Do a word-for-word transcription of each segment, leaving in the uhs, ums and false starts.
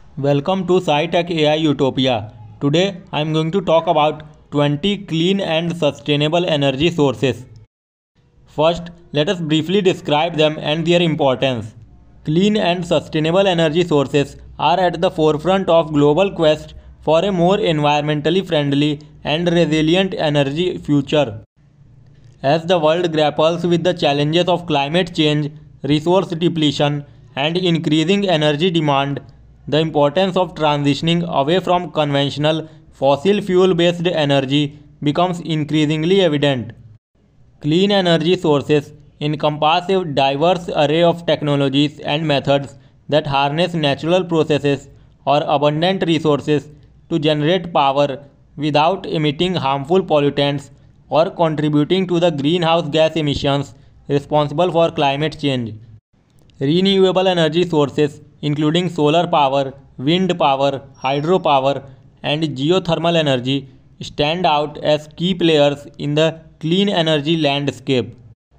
Welcome to SciTech A I Utopia. Today I am going to talk about twenty clean and sustainable energy sources. First, let us briefly describe them and their importance. Clean and sustainable energy sources are at the forefront of global quest for a more environmentally friendly and resilient energy future. As the world grapples with the challenges of climate change, resource depletion, and increasing energy demand, the importance of transitioning away from conventional fossil fuel based energy becomes increasingly evident. Clean energy sources encompass a diverse array of technologies and methods that harness natural processes or abundant resources to generate power without emitting harmful pollutants or contributing to the greenhouse gas emissions responsible for climate change. Renewable energy sources, including solar power, wind power, hydropower, and geothermal energy, stand out as key players in the clean energy landscape.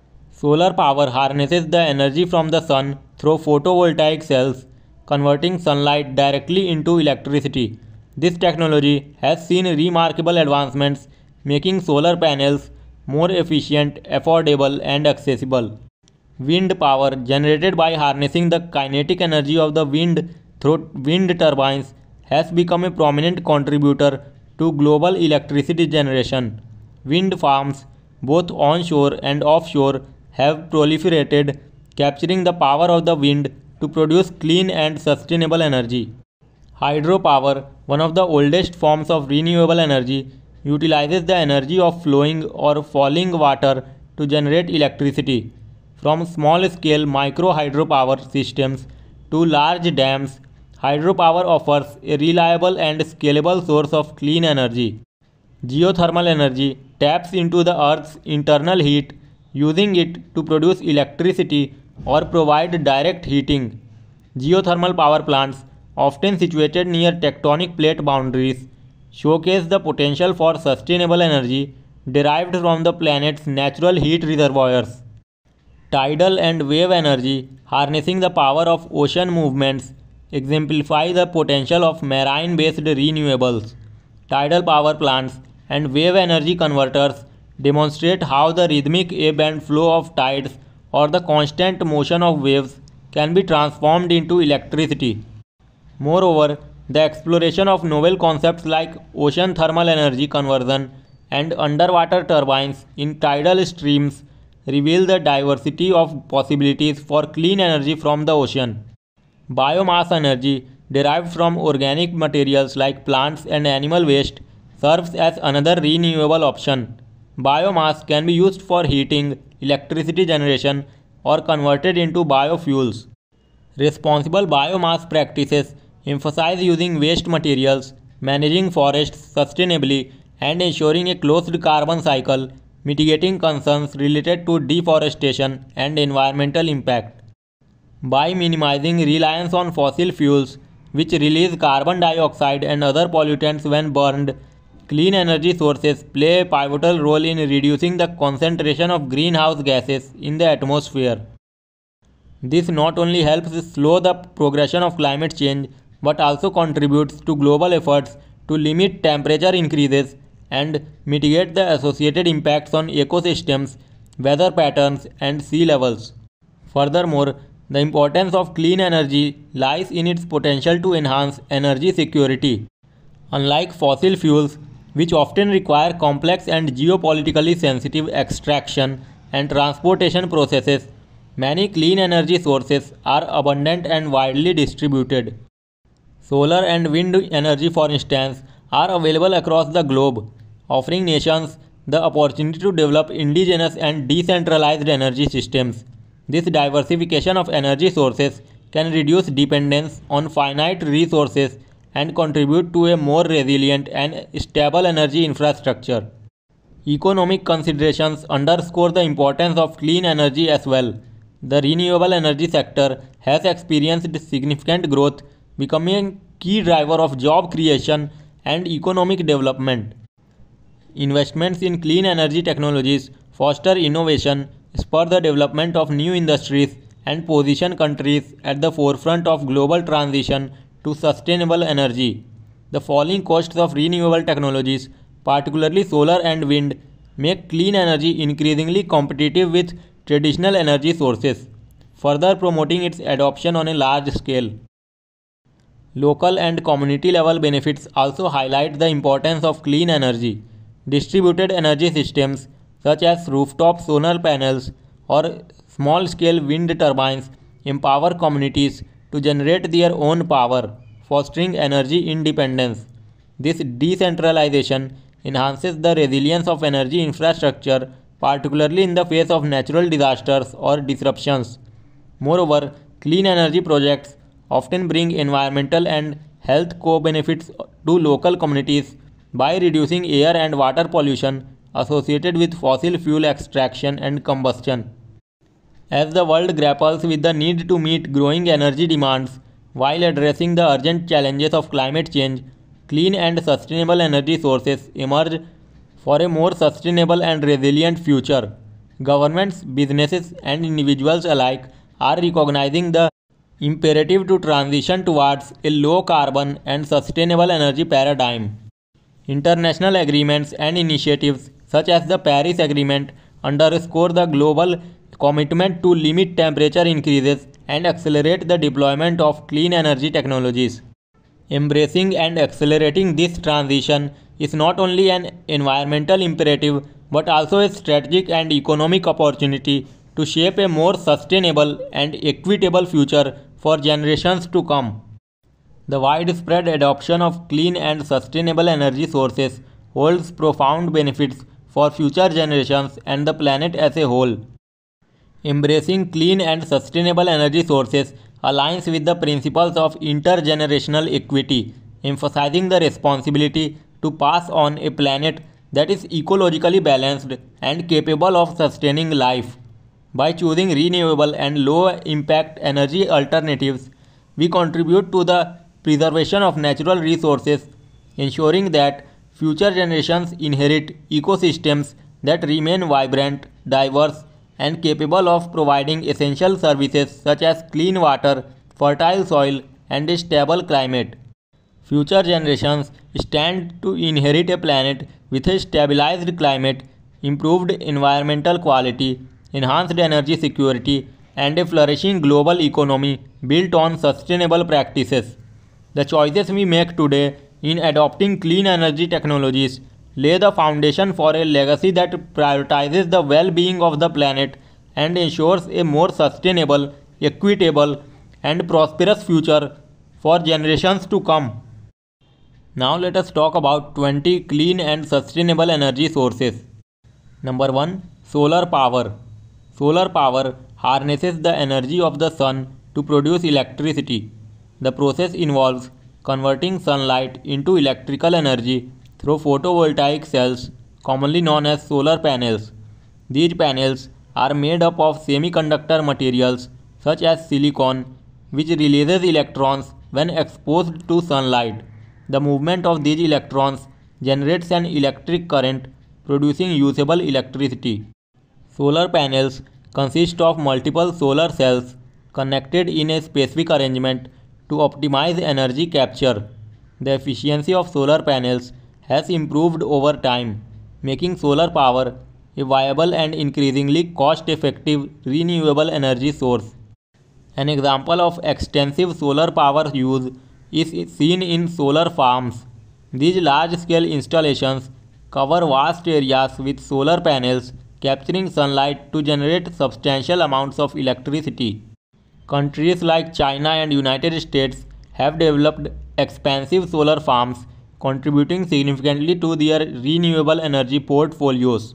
Solar power harnesses the energy from the sun through photovoltaic cells, converting sunlight directly into electricity. This technology has seen remarkable advancements, making solar panels more efficient, affordable, and accessible. Wind power, generated by harnessing the kinetic energy of the wind through wind turbines, has become a prominent contributor to global electricity generation. Wind farms, both onshore and offshore, have proliferated, capturing the power of the wind to produce clean and sustainable energy. Hydropower, one of the oldest forms of renewable energy, utilizes the energy of flowing or falling water to generate electricity. From small-scale micro-hydropower systems to large dams, hydropower offers a reliable and scalable source of clean energy. Geothermal energy taps into the Earth's internal heat, using it to produce electricity or provide direct heating. Geothermal power plants, often situated near tectonic plate boundaries, showcase the potential for sustainable energy derived from the planet's natural heat reservoirs. Tidal and wave energy, harnessing the power of ocean movements, exemplify the potential of marine based renewables. Tidal power plants and wave energy converters demonstrate how the rhythmic ebb and flow of tides or the constant motion of waves can be transformed into electricity. Moreover, the exploration of novel concepts like ocean thermal energy conversion and underwater turbines in tidal streams reveal the diversity of possibilities for clean energy from the ocean. Biomass energy, derived from organic materials like plants and animal waste, serves as another renewable option. Biomass can be used for heating, electricity generation, or converted into biofuels. Responsible biomass practices emphasize using waste materials, managing forests sustainably, and ensuring a closed carbon cycle, mitigating concerns related to deforestation and environmental impact. By minimizing reliance on fossil fuels, which release carbon dioxide and other pollutants when burned, clean energy sources play a pivotal role in reducing the concentration of greenhouse gases in the atmosphere. This not only helps slow the progression of climate change but also contributes to global efforts to limit temperature increases and mitigate the associated impacts on ecosystems, weather patterns, and sea levels. Furthermore, the importance of clean energy lies in its potential to enhance energy security. Unlike fossil fuels, which often require complex and geopolitically sensitive extraction and transportation processes, many clean energy sources are abundant and widely distributed. Solar and wind energy, for instance, are available across the globe, offering nations the opportunity to develop indigenous and decentralized energy systems. This diversification of energy sources can reduce dependence on finite resources and contribute to a more resilient and stable energy infrastructure. Economic considerations underscore the importance of clean energy as well. The renewable energy sector has experienced significant growth, becoming a key driver of job creation and economic development. Investments in clean energy technologies foster innovation, spur the development of new industries, and position countries at the forefront of global transition to sustainable energy. The falling costs of renewable technologies, particularly solar and wind, make clean energy increasingly competitive with traditional energy sources, further promoting its adoption on a large scale. Local and community level benefits also highlight the importance of clean energy. Distributed energy systems such as rooftop solar panels or small scale wind turbines empower communities to generate their own power, fostering energy independence. This decentralization enhances the resilience of energy infrastructure, particularly in the face of natural disasters or disruptions. Moreover, clean energy projects often bring environmental and health co-benefits to local communities by reducing air and water pollution associated with fossil fuel extraction and combustion. As the world grapples with the need to meet growing energy demands while addressing the urgent challenges of climate change, clean and sustainable energy sources emerge for a more sustainable and resilient future. Governments, businesses, and individuals alike are recognizing the imperative to transition towards a low carbon and sustainable energy paradigm. International agreements and initiatives such as the Paris Agreement underscore the global commitment to limit temperature increases and accelerate the deployment of clean energy technologies. Embracing and accelerating this transition is not only an environmental imperative but also a strategic and economic opportunity to shape a more sustainable and equitable future for generations to come. The widespread adoption of clean and sustainable energy sources holds profound benefits for future generations and the planet as a whole. Embracing clean and sustainable energy sources aligns with the principles of intergenerational equity, emphasizing the responsibility to pass on a planet that is ecologically balanced and capable of sustaining life. By choosing renewable and low-impact energy alternatives, we contribute to the preservation of natural resources, ensuring that future generations inherit ecosystems that remain vibrant, diverse, and capable of providing essential services such as clean water, fertile soil, and a stable climate. Future generations stand to inherit a planet with a stabilized climate, improved environmental quality, enhanced energy security, and a flourishing global economy built on sustainable practices. The choices we make today in adopting clean energy technologies lay the foundation for a legacy that prioritizes the well-being of the planet and ensures a more sustainable, equitable, and prosperous future for generations to come. Now let us talk about twenty clean and sustainable energy sources. Number one. Solar power. Solar power harnesses the energy of the sun to produce electricity. The process involves converting sunlight into electrical energy through photovoltaic cells, commonly known as solar panels. These panels are made up of semiconductor materials such as silicon, which releases electrons when exposed to sunlight. The movement of these electrons generates an electric current, producing usable electricity. Solar panels consist of multiple solar cells connected in a specific arrangement to optimize energy capture. The efficiency of solar panels has improved over time, making solar power a viable and increasingly cost-effective renewable energy source. An example of extensive solar power use is seen in solar farms. These large-scale installations cover vast areas with solar panels capturing sunlight to generate substantial amounts of electricity. Countries like China and United States have developed expansive solar farms, contributing significantly to their renewable energy portfolios.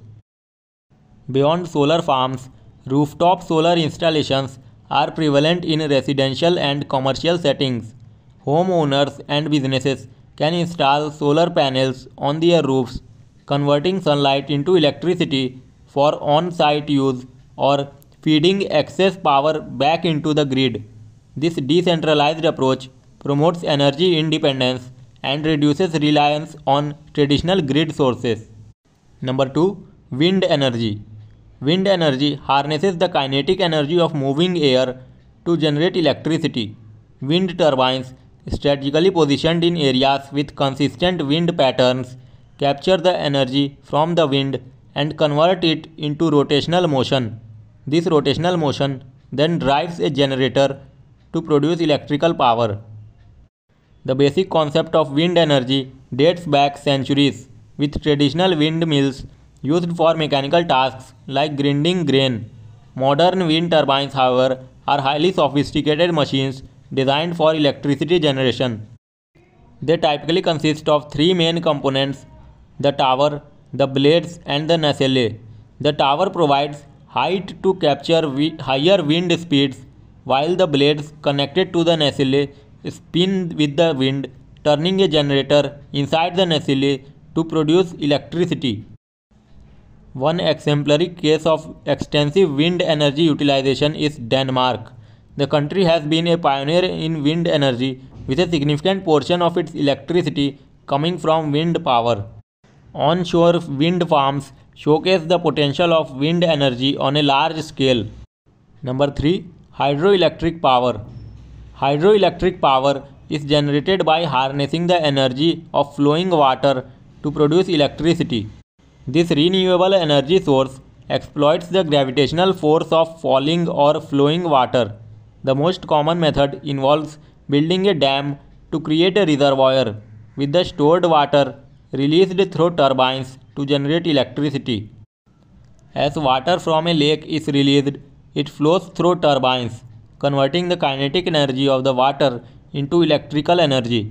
Beyond solar farms, rooftop solar installations are prevalent in residential and commercial settings. Homeowners and businesses can install solar panels on their roofs, converting sunlight into electricity for on-site use or feeding excess power back into the grid. This decentralized approach promotes energy independence and reduces reliance on traditional grid sources. Number two. Wind energy. Wind energy harnesses the kinetic energy of moving air to generate electricity. Wind turbines strategically positioned in areas with consistent wind patterns, capture the energy from the wind and convert it into rotational motion. This rotational motion then drives a generator to produce electrical power. The basic concept of wind energy dates back centuries, with traditional windmills used for mechanical tasks like grinding grain. Modern wind turbines, however, are highly sophisticated machines designed for electricity generation. They typically consist of three main components: the tower, the blades, and the nacelle. The tower provides height to capture wi- higher wind speeds, while the blades connected to the nacelle spin with the wind, turning a generator inside the nacelle to produce electricity. One exemplary case of extensive wind energy utilization is Denmark. The country has been a pioneer in wind energy, with a significant portion of its electricity coming from wind power. Onshore wind farms showcase the potential of wind energy on a large scale. Number three. Hydroelectric power. Hydroelectric power is generated by harnessing the energy of flowing water to produce electricity. This renewable energy source exploits the gravitational force of falling or flowing water. The most common method involves building a dam to create a reservoir, with the stored water released through turbines to generate electricity. As water from a lake is released, it flows through turbines, converting the kinetic energy of the water into electrical energy.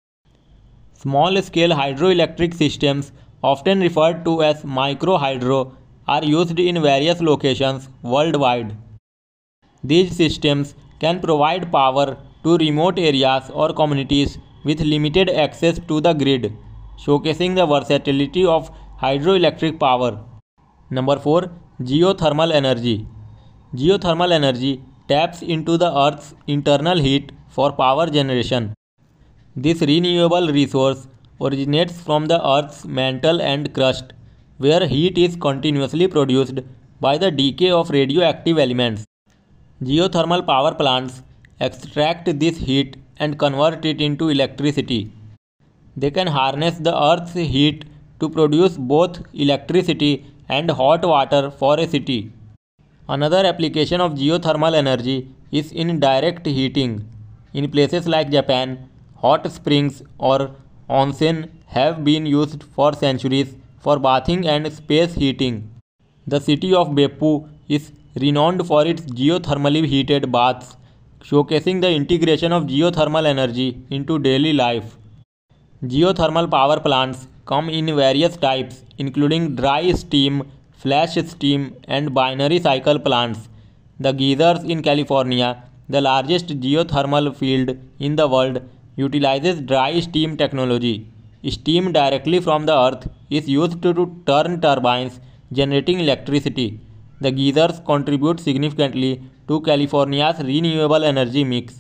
Small-scale hydroelectric systems, often referred to as micro-hydro, are used in various locations worldwide. These systems can provide power to remote areas or communities with limited access to the grid, showcasing the versatility of hydroelectric power. Number four. Geothermal energy. Geothermal energy taps into the Earth's internal heat for power generation. This renewable resource originates from the Earth's mantle and crust, where heat is continuously produced by the decay of radioactive elements. Geothermal power plants extract this heat and convert it into electricity. They can harness the Earth's heat to produce both electricity and hot water for a city. Another application of geothermal energy is in direct heating. In places like Japan, hot springs or onsen have been used for centuries for bathing and space heating. The city of Beppu is renowned for its geothermally heated baths, showcasing the integration of geothermal energy into daily life. Geothermal power plants come in various types, including dry steam, flash steam, and binary cycle plants. The geysers in California, the largest geothermal field in the world, utilizes dry steam technology. Steam directly from the earth is used to turn turbines, generating electricity. The geysers contribute significantly to California's renewable energy mix.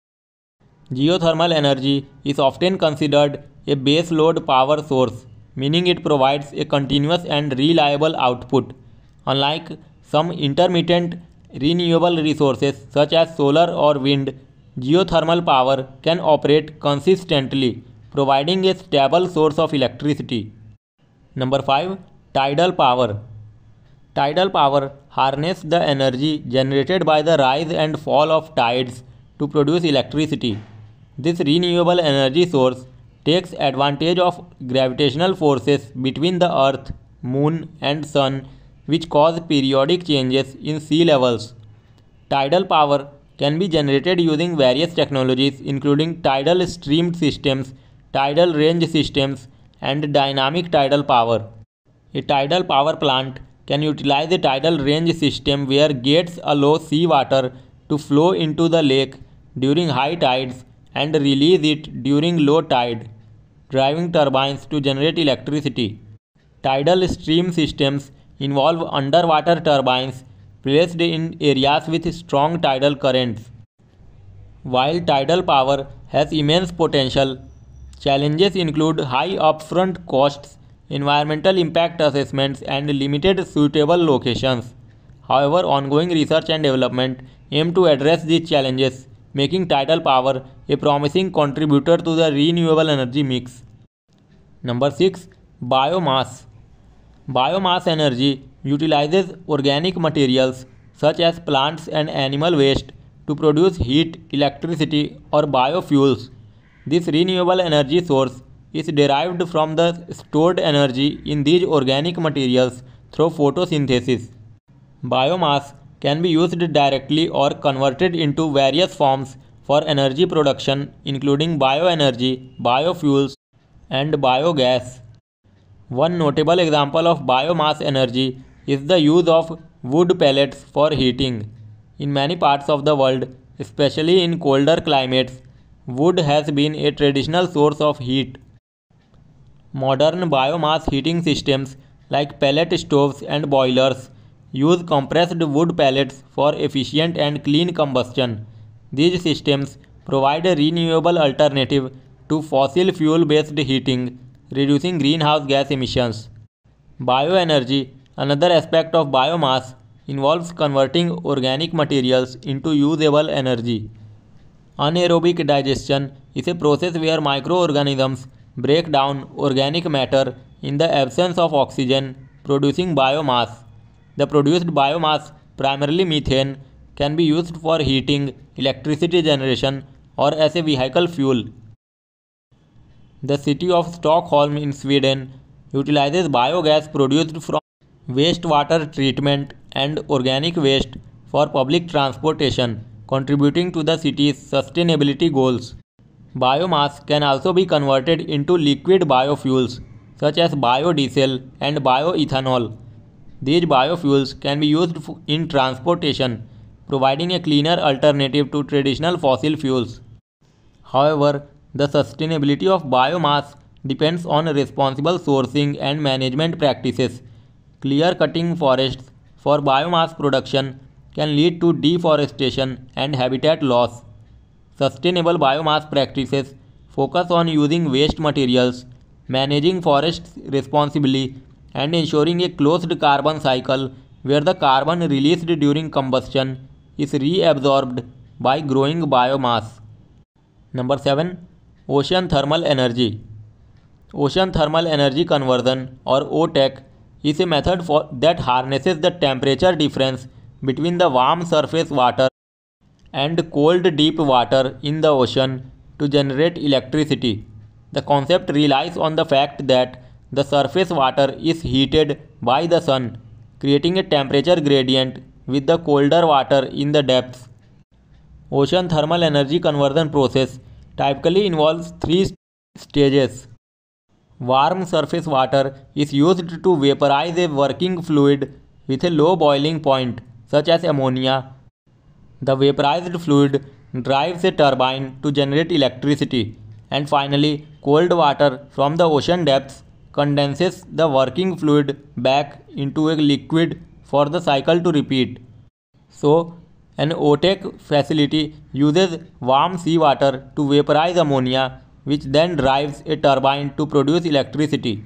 Geothermal energy is often considered a base load power source, meaning it provides a continuous and reliable output. Unlike some intermittent renewable resources such as solar or wind, geothermal power can operate consistently, providing a stable source of electricity. Number five. Tidal power. Tidal power harnesses the energy generated by the rise and fall of tides to produce electricity. This renewable energy source takes advantage of gravitational forces between the Earth, Moon, and Sun, which cause periodic changes in sea levels. Tidal power can be generated using various technologies, including tidal stream systems, tidal range systems, and dynamic tidal power. A tidal power plant can utilize a tidal range system where gates allow seawater to flow into the lake during high tides and release it during low tide, driving turbines to generate electricity. Tidal stream systems involve underwater turbines placed in areas with strong tidal currents. While tidal power has immense potential, challenges include high upfront costs, environmental impact assessments, and limited suitable locations. However, ongoing research and development aim to address these challenges, making tidal power a promising contributor to the renewable energy mix. Number six. Biomass. Biomass energy utilizes organic materials such as plants and animal waste to produce heat, electricity, or biofuels. This renewable energy source is derived from the stored energy in these organic materials through photosynthesis. Biomass can be used directly or converted into various forms for energy production, including bioenergy, biofuels, and biogas. One notable example of biomass energy is the use of wood pellets for heating. In many parts of the world, especially in colder climates, wood has been a traditional source of heat. Modern biomass heating systems like pellet stoves and boilers use compressed wood pellets for efficient and clean combustion. These systems provide a renewable alternative to fossil fuel based heating, reducing greenhouse gas emissions. Bioenergy, another aspect of biomass, involves converting organic materials into usable energy. Anaerobic digestion is a process where microorganisms break down organic matter in the absence of oxygen, producing biomass. The produced biomass, primarily methane, can be used for heating, electricity generation, or as a vehicle fuel. The city of Stockholm in Sweden utilizes biogas produced from wastewater treatment and organic waste for public transportation, contributing to the city's sustainability goals. Biomass can also be converted into liquid biofuels such as biodiesel and bioethanol. These biofuels can be used in transportation, providing a cleaner alternative to traditional fossil fuels. However, the sustainability of biomass depends on responsible sourcing and management practices. Clear-cutting forests for biomass production can lead to deforestation and habitat loss. Sustainable biomass practices focus on using waste materials, managing forests responsibly, and ensuring a closed carbon cycle where the carbon released during combustion is reabsorbed by growing biomass. Number seven. Ocean thermal energy. Ocean thermal energy conversion, or O T E C, is a method for, that harnesses the temperature difference between the warm surface water and cold deep water in the ocean to generate electricity. The concept relies on the fact that the surface water is heated by the sun, creating a temperature gradient with the colder water in the depths. Ocean thermal energy conversion process typically involves three stages. Warm surface water is used to vaporize a working fluid with a low boiling point, such as ammonia. The vaporized fluid drives a turbine to generate electricity. And finally, cold water from the ocean depths condenses the working fluid back into a liquid for the cycle to repeat. So, an O T E C facility uses warm seawater to vaporize ammonia, which then drives a turbine to produce electricity.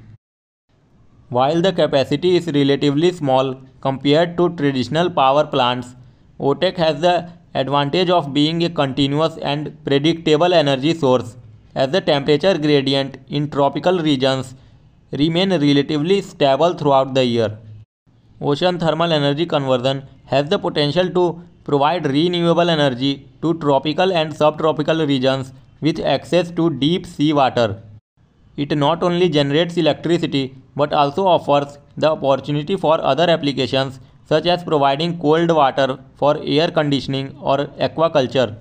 While the capacity is relatively small compared to traditional power plants, O T E C has the advantage of being a continuous and predictable energy source, as the temperature gradient in tropical regions remain relatively stable throughout the year. Ocean thermal energy conversion has the potential to provide renewable energy to tropical and subtropical regions with access to deep sea water. It not only generates electricity but also offers the opportunity for other applications such as providing cold water for air conditioning or aquaculture.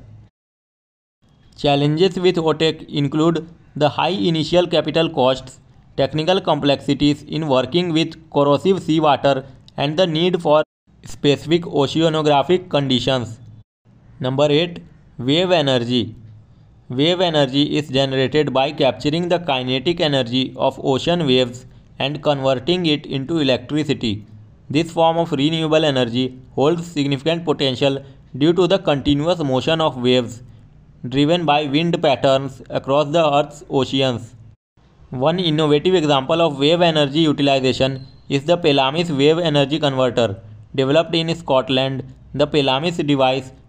Challenges with O T E C include the high initial capital costs, technical complexities in working with corrosive seawater, and the need for specific oceanographic conditions. Number eight. Wave energy. Wave energy is generated by capturing the kinetic energy of ocean waves and converting it into electricity. This form of renewable energy holds significant potential due to the continuous motion of waves driven by wind patterns across the Earth's oceans. One innovative example of wave energy utilization is the Pelamis Wave Energy Converter. Developed in Scotland, the Pelamis device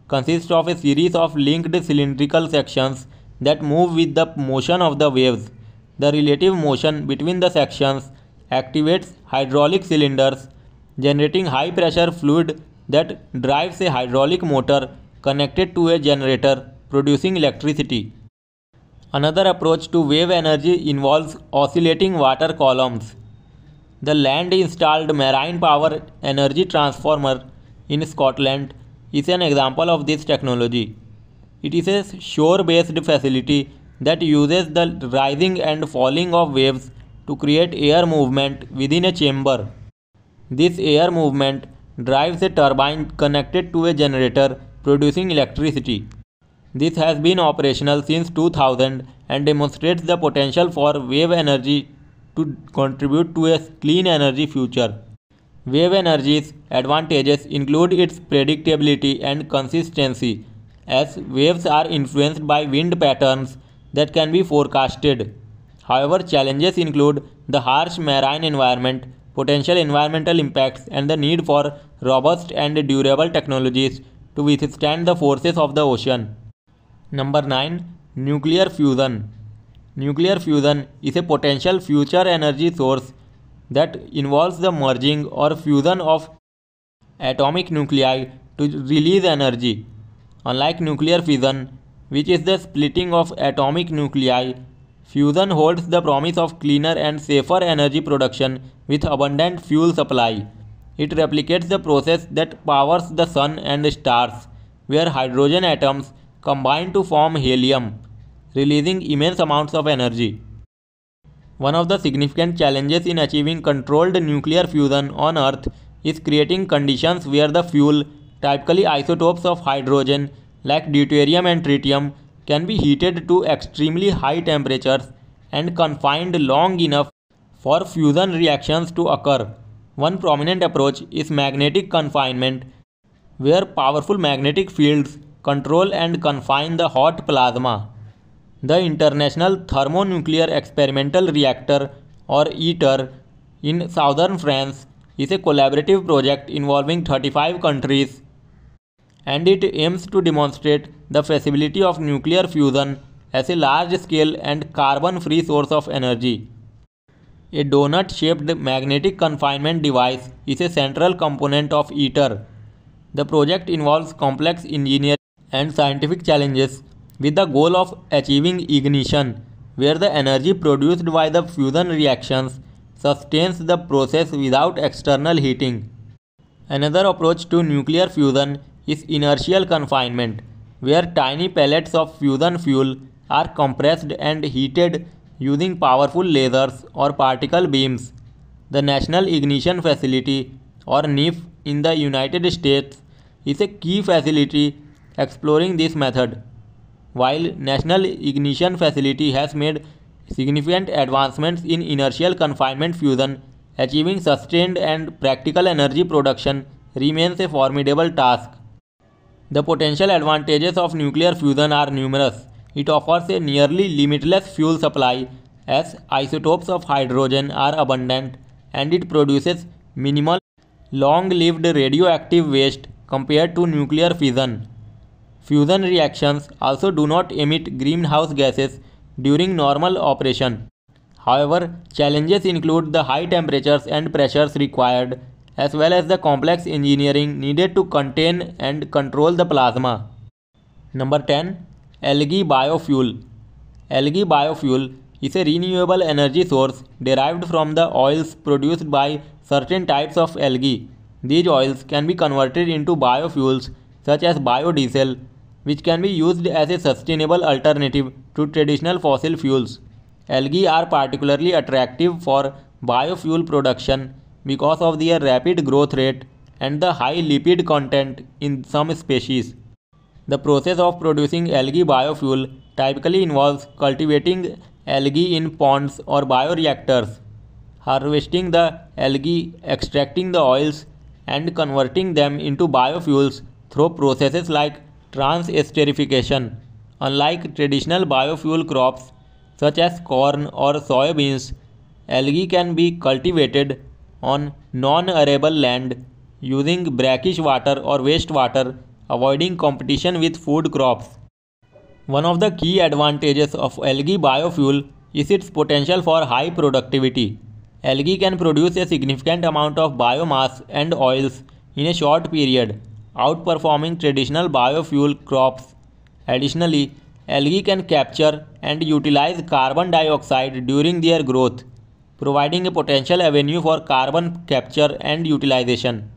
consists of a series of linked cylindrical sections that move with the motion of the waves. The relative motion between the sections activates hydraulic cylinders, generating high pressure fluid that drives a hydraulic motor connected to a generator, producing electricity. Another approach to wave energy involves oscillating water columns. The land-installed marine power energy transformer in Scotland is an example of this technology. It is a shore-based facility that uses the rising and falling of waves to create air movement within a chamber. This air movement drives a turbine connected to a generator, producing electricity. This has been operational since two thousand and demonstrates the potential for wave energy to contribute to a clean energy future. Wave energy's advantages include its predictability and consistency, as waves are influenced by wind patterns that can be forecasted. However, challenges include the harsh marine environment, potential environmental impacts, and the need for robust and durable technologies to withstand the forces of the ocean. Number nine. Nuclear fusion. Nuclear fusion is a potential future energy source that involves the merging or fusion of atomic nuclei to release energy. Unlike nuclear fission, which is the splitting of atomic nuclei, fusion holds the promise of cleaner and safer energy production with abundant fuel supply. It replicates the process that powers the sun and stars, where hydrogen atoms combine to form helium, releasing immense amounts of energy. One of the significant challenges in achieving controlled nuclear fusion on Earth is creating conditions where the fuel, typically isotopes of hydrogen like deuterium and tritium, can be heated to extremely high temperatures and confined long enough for fusion reactions to occur. One prominent approach is magnetic confinement, where powerful magnetic fields control and confine the hot plasma. The International Thermonuclear Experimental Reactor, or ITER, in southern France is a collaborative project involving thirty-five countries, and it aims to demonstrate the feasibility of nuclear fusion as a large-scale and carbon-free source of energy. A donut-shaped magnetic confinement device is a central component of ITER. The project involves complex engineering and scientific challenges with the goal of achieving ignition, where the energy produced by the fusion reactions sustains the process without external heating. Another approach to nuclear fusion is inertial confinement, where tiny pellets of fusion fuel are compressed and heated using powerful lasers or particle beams. The National Ignition Facility, or N I F, in the United States is a key facility exploring this method. While National Ignition Facility has made significant advancements in inertial confinement fusion, achieving sustained and practical energy production remains a formidable task. The potential advantages of nuclear fusion are numerous. It offers a nearly limitless fuel supply, as isotopes of hydrogen are abundant, and it produces minimal long-lived radioactive waste compared to nuclear fission. Fusion reactions also do not emit greenhouse gases during normal operation. However, challenges include the high temperatures and pressures required, as well as the complex engineering needed to contain and control the plasma. Number ten. Algae biofuel. Algae biofuel is a renewable energy source derived from the oils produced by certain types of algae. These oils can be converted into biofuels such as biodiesel, which can be used as a sustainable alternative to traditional fossil fuels. Algae are particularly attractive for biofuel production because of their rapid growth rate and the high lipid content in some species. The process of producing algae biofuel typically involves cultivating algae in ponds or bioreactors, harvesting the algae, extracting the oils, and converting them into biofuels through processes like transesterification. Unlike traditional biofuel crops such as corn or soybeans, algae can be cultivated on non-arable land using brackish water or wastewater avoiding competition with food crops. One of the key advantages of algae biofuel is its potential for high productivity. Algae can produce a significant amount of biomass and oils in a short period, outperforming traditional biofuel crops. Additionally, algae can capture and utilize carbon dioxide during their growth, providing a potential avenue for carbon capture and utilization.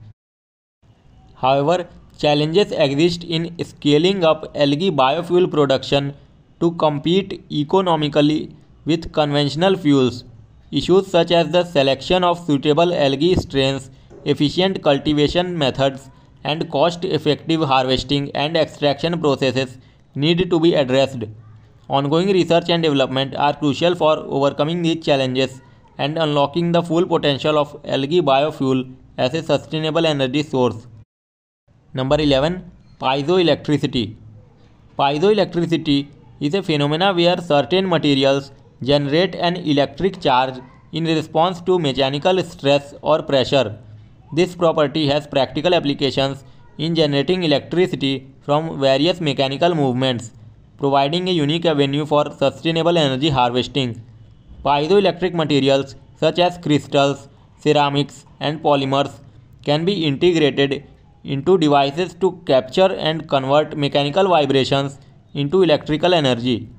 However, challenges exist in scaling up algae biofuel production to compete economically with conventional fuels. Issues such as the selection of suitable algae strains, efficient cultivation methods, and cost-effective harvesting and extraction processes need to be addressed. Ongoing research and development are crucial for overcoming these challenges and unlocking the full potential of algae biofuel as a sustainable energy source. Number eleven. Piezoelectricity. Piezoelectricity is a phenomena where certain materials generate an electric charge in response to mechanical stress or pressure. This property has practical applications in generating electricity from various mechanical movements, providing a unique avenue for sustainable energy harvesting. Piezoelectric materials such as crystals, ceramics, and polymers can be integrated into devices to capture and convert mechanical vibrations into electrical energy.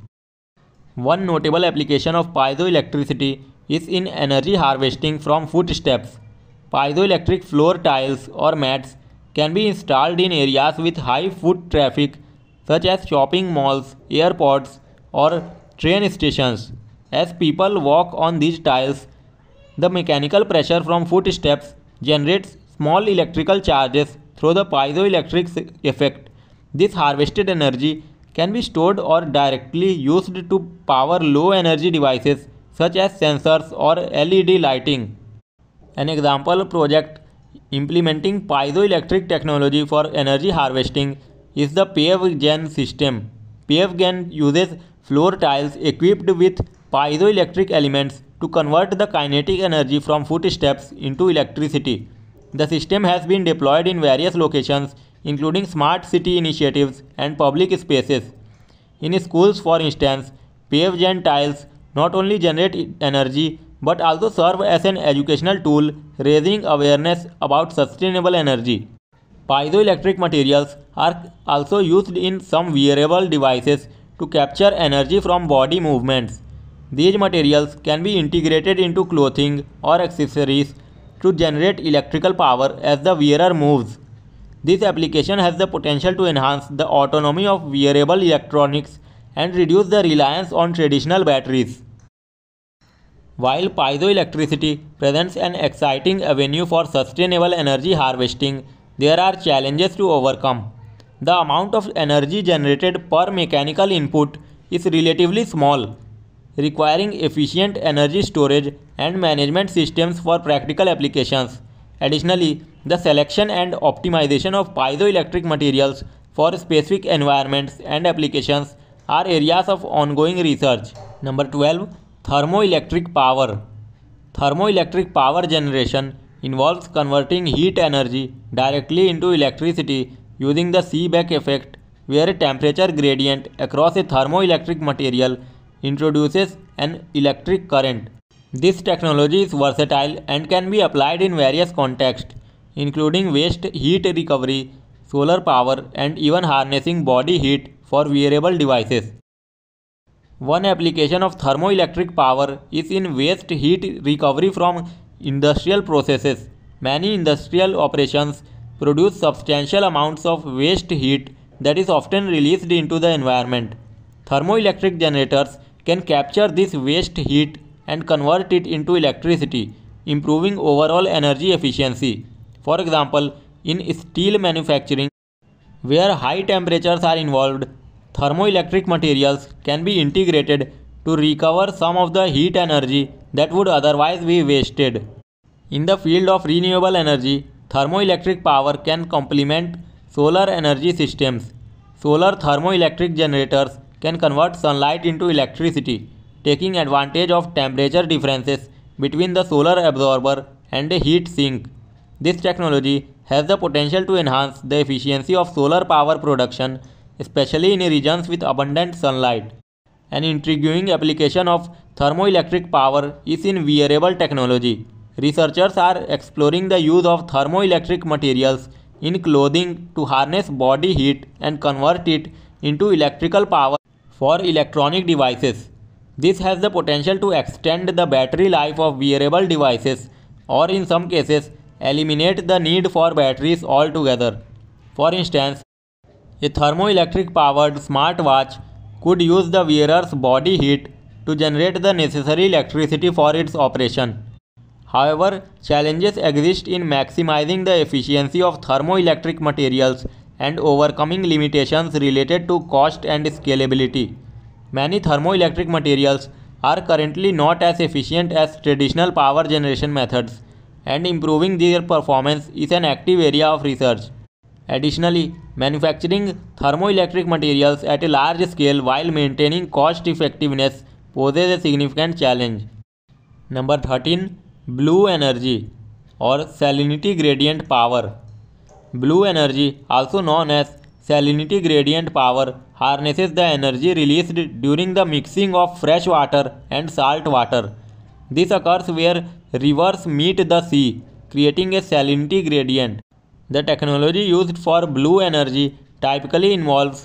One notable application of piezoelectricity is in energy harvesting from footsteps. Piezoelectric floor tiles or mats can be installed in areas with high foot traffic such as shopping malls, airports, or train stations. As people walk on these tiles, the mechanical pressure from footsteps generates small electrical charges through the piezoelectric effect. This harvested energy can be stored or directly used to power low energy devices such as sensors or L E D lighting. An example project implementing piezoelectric technology for energy harvesting is the PaveGen system. PaveGen uses floor tiles equipped with piezoelectric elements to convert the kinetic energy from footsteps into electricity. The system has been deployed in various locations, including smart city initiatives and public spaces. In schools, for instance, PaveGen tiles not only generate energy but also serve as an educational tool, raising awareness about sustainable energy. Piezoelectric materials are also used in some wearable devices to capture energy from body movements. These materials can be integrated into clothing or accessories to generate electrical power as the wearer moves. This application has the potential to enhance the autonomy of wearable electronics and reduce the reliance on traditional batteries. While piezoelectricity presents an exciting avenue for sustainable energy harvesting, there are challenges to overcome. The amount of energy generated per mechanical input is relatively small, requiring efficient energy storage and management systems for practical applications. Additionally, the selection and optimization of piezoelectric materials for specific environments and applications are areas of ongoing research. Number twelve. Thermoelectric power. Thermoelectric power generation involves converting heat energy directly into electricity using the Seebeck effect, where a temperature gradient across a thermoelectric material introduces an electric current. This technology is versatile and can be applied in various contexts, including waste heat recovery, solar power, and even harnessing body heat for wearable devices. One application of thermoelectric power is in waste heat recovery from industrial processes. Many industrial operations produce substantial amounts of waste heat that is often released into the environment. Thermoelectric generators can capture this waste heat and convert it into electricity, improving overall energy efficiency. For example, in steel manufacturing, where high temperatures are involved, thermoelectric materials can be integrated to recover some of the heat energy that would otherwise be wasted. In the field of renewable energy, thermoelectric power can complement solar energy systems. Solar thermoelectric generators can convert sunlight into electricity, taking advantage of temperature differences between the solar absorber and a heat sink. This technology has the potential to enhance the efficiency of solar power production, especially in regions with abundant sunlight. An intriguing application of thermoelectric power is in wearable technology. Researchers are exploring the use of thermoelectric materials in clothing to harness body heat and convert it into electrical power for electronic devices. This has the potential to extend the battery life of wearable devices, or in some cases, eliminate the need for batteries altogether. For instance, a thermoelectric powered smartwatch could use the wearer's body heat to generate the necessary electricity for its operation. However, challenges exist in maximizing the efficiency of thermoelectric materials and overcoming limitations related to cost and scalability. Many thermoelectric materials are currently not as efficient as traditional power generation methods, and improving their performance is an active area of research. Additionally, manufacturing thermoelectric materials at a large scale while maintaining cost effectiveness poses a significant challenge. Number thirteen. Blue energy or salinity gradient power. Blue energy, also known as salinity gradient power, harnesses the energy released during the mixing of fresh water and salt water. This occurs where rivers meet the sea, creating a salinity gradient. The technology used for blue energy typically involves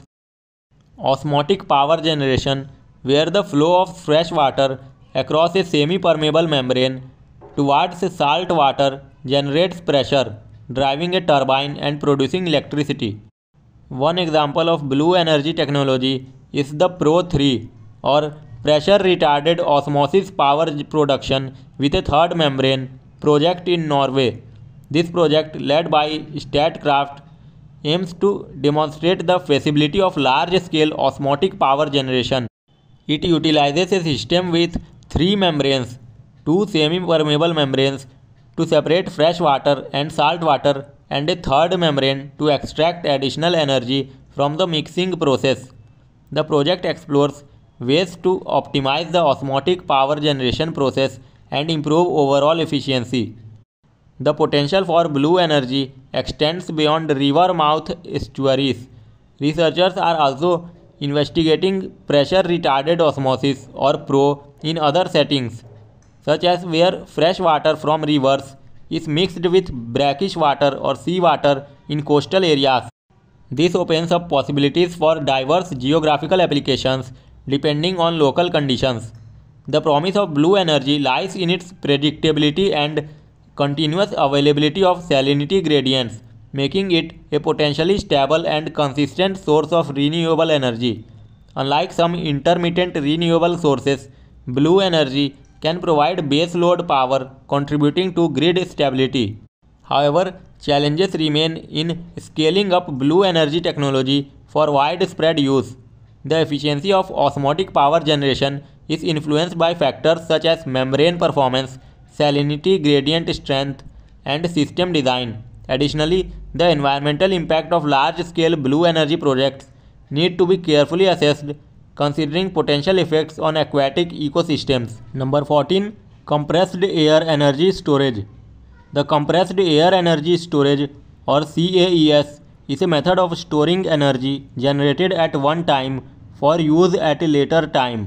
osmotic power generation, where the flow of fresh water across a semi-permeable membrane towards salt water generates pressure, driving a turbine and producing electricity. One example of blue energy technology is the Pro three, or pressure retarded osmosis power production with a third membrane project in Norway. This project, led by Statkraft, aims to demonstrate the feasibility of large-scale osmotic power generation. It utilizes a system with three membranes, two semi-permeable membranes to separate fresh water and salt water, and a third membrane to extract additional energy from the mixing process. The project explores ways to optimize the osmotic power generation process and improve overall efficiency. The potential for blue energy extends beyond river mouth estuaries. Researchers are also investigating pressure retarded osmosis, or Pro, in other settings, such as where fresh water from rivers is mixed with brackish water or seawater in coastal areas. This opens up possibilities for diverse geographical applications depending on local conditions. The promise of blue energy lies in its predictability and continuous availability of salinity gradients, making it a potentially stable and consistent source of renewable energy. Unlike some intermittent renewable sources, blue energy can provide base load power, contributing to grid stability. However, challenges remain in scaling up blue energy technology for widespread use. The efficiency of osmotic power generation is influenced by factors such as membrane performance, salinity gradient strength, and system design. Additionally, the environmental impact of large-scale blue energy projects need to be carefully assessed, considering potential effects on aquatic ecosystems. Number fourteen. Compressed air energy storage. The compressed air energy storage, or C A E S, is a method of storing energy generated at one time for use at a later time.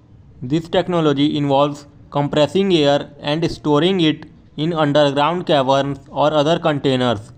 This technology involves compressing air and storing it in underground caverns or other containers.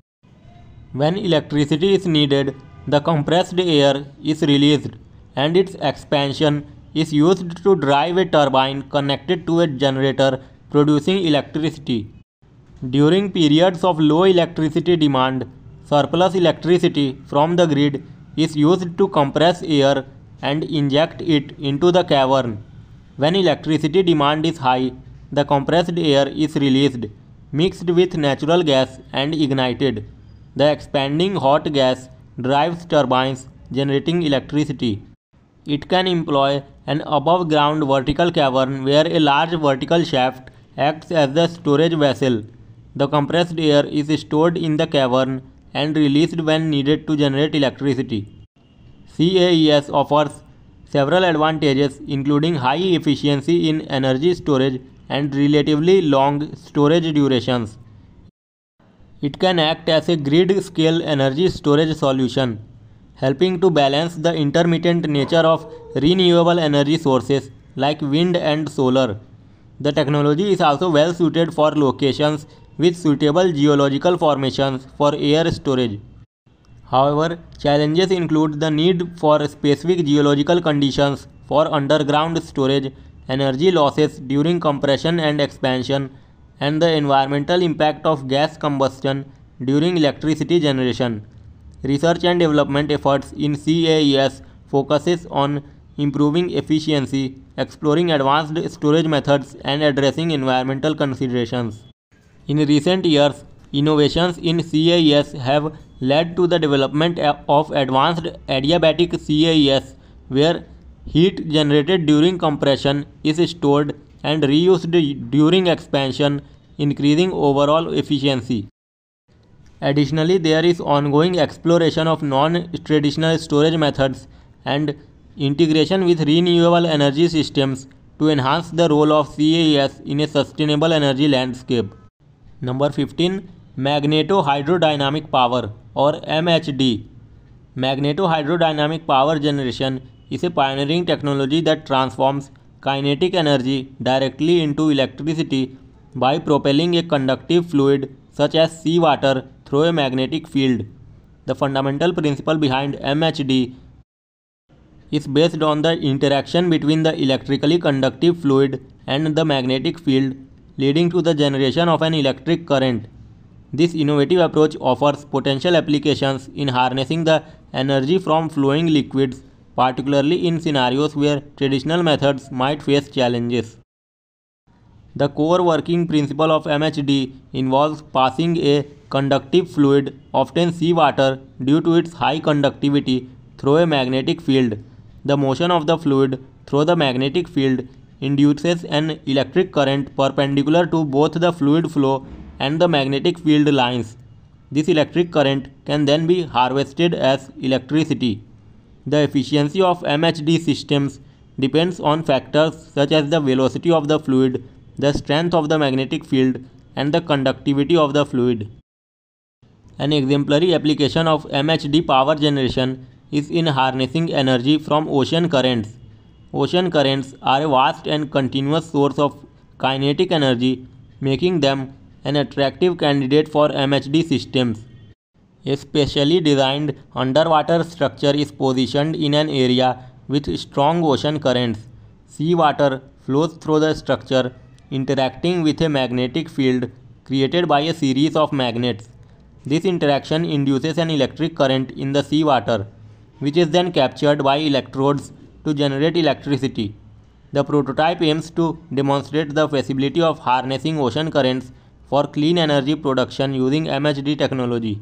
When electricity is needed, the compressed air is released, and its expansion is used to drive a turbine connected to a generator producing electricity. During periods of low electricity demand, surplus electricity from the grid is used to compress air and inject it into the cavern. When electricity demand is high, the compressed air is released, mixed with natural gas, and ignited. The expanding hot gas drives turbines generating electricity. It can employ an above-ground vertical cavern where a large vertical shaft acts as the storage vessel. The compressed air is stored in the cavern and released when needed to generate electricity. C A E S offers several advantages, including high efficiency in energy storage and relatively long storage durations. It can act as a grid-scale energy storage solution, helping to balance the intermittent nature of renewable energy sources like wind and solar. The technology is also well suited for locations with suitable geological formations for air storage. However, challenges include the need for specific geological conditions for underground storage, energy losses during compression and expansion, and the environmental impact of gas combustion during electricity generation. Research and development efforts in C A E S focuses on improving efficiency, exploring advanced storage methods, and addressing environmental considerations. In recent years, innovations in C A E S have led to the development of advanced adiabatic C A E S, where heat generated during compression is stored and reused during expansion, increasing overall efficiency. Additionally, there is ongoing exploration of non-traditional storage methods and integration with renewable energy systems to enhance the role of C A E S in a sustainable energy landscape. Number fifteen. Magneto-hydrodynamic power, or M H D. Magneto-hydrodynamic power generation is a pioneering technology that transforms kinetic energy directly into electricity by propelling a conductive fluid such as seawater through a magnetic field. The fundamental principle behind M H D is based on the interaction between the electrically conductive fluid and the magnetic field, leading to the generation of an electric current. This innovative approach offers potential applications in harnessing the energy from flowing liquids, particularly in scenarios where traditional methods might face challenges. The core working principle of M H D involves passing a conductive fluid, often seawater, due to its high conductivity, through a magnetic field. The motion of the fluid through the magnetic field induces an electric current perpendicular to both the fluid flow and the magnetic field lines. This electric current can then be harvested as electricity. The efficiency of M H D systems depends on factors such as the velocity of the fluid, the strength of the magnetic field, and the conductivity of the fluid. An exemplary application of M H D power generation is in harnessing energy from ocean currents. Ocean currents are a vast and continuous source of kinetic energy, making them an attractive candidate for M H D systems. A specially designed underwater structure is positioned in an area with strong ocean currents. Seawater flows through the structure, interacting with a magnetic field created by a series of magnets. This interaction induces an electric current in the seawater, which is then captured by electrodes to generate electricity. The prototype aims to demonstrate the feasibility of harnessing ocean currents for clean energy production using M H D technology.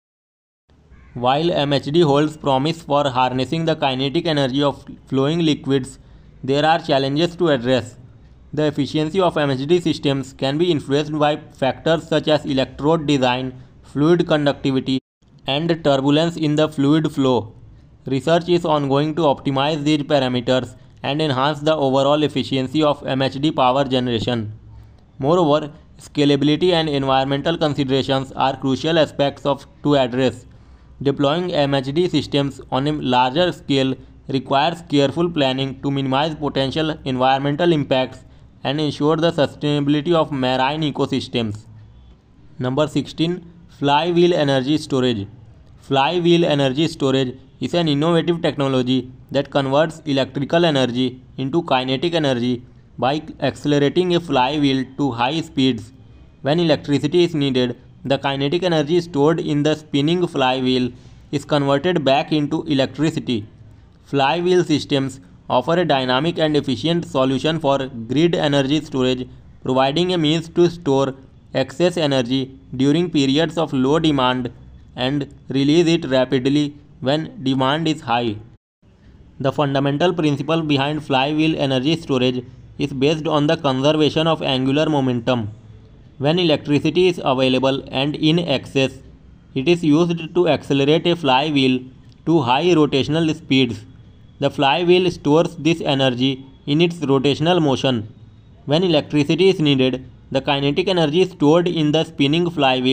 While M H D holds promise for harnessing the kinetic energy of flowing liquids, there are challenges to address. The efficiency of M H D systems can be influenced by factors such as electrode design, fluid conductivity, and turbulence in the fluid flow. Research is ongoing to optimize these parameters and enhance the overall efficiency of M H D power generation. Moreover, scalability and environmental considerations are crucial aspects of to address. Deploying M H D systems on a larger scale requires careful planning to minimize potential environmental impacts and ensure the sustainability of marine ecosystems. Number sixteen. Flywheel energy storage. Flywheel energy storage is an innovative technology that converts electrical energy into kinetic energy by accelerating a flywheel to high speeds. When electricity is needed, the kinetic energy stored in the spinning flywheel is converted back into electricity. Flywheel systems offer a dynamic and efficient solution for grid energy storage, providing a means to store excess energy during periods of low demand and release it rapidly when demand is high. The fundamental principle behind flywheel energy storage is based on the conservation of angular momentum. When electricity is available and in excess, it is used to accelerate a flywheel to high rotational speeds. The flywheel stores this energy in its rotational motion. When electricity is needed, the kinetic energy stored in the spinning flywheel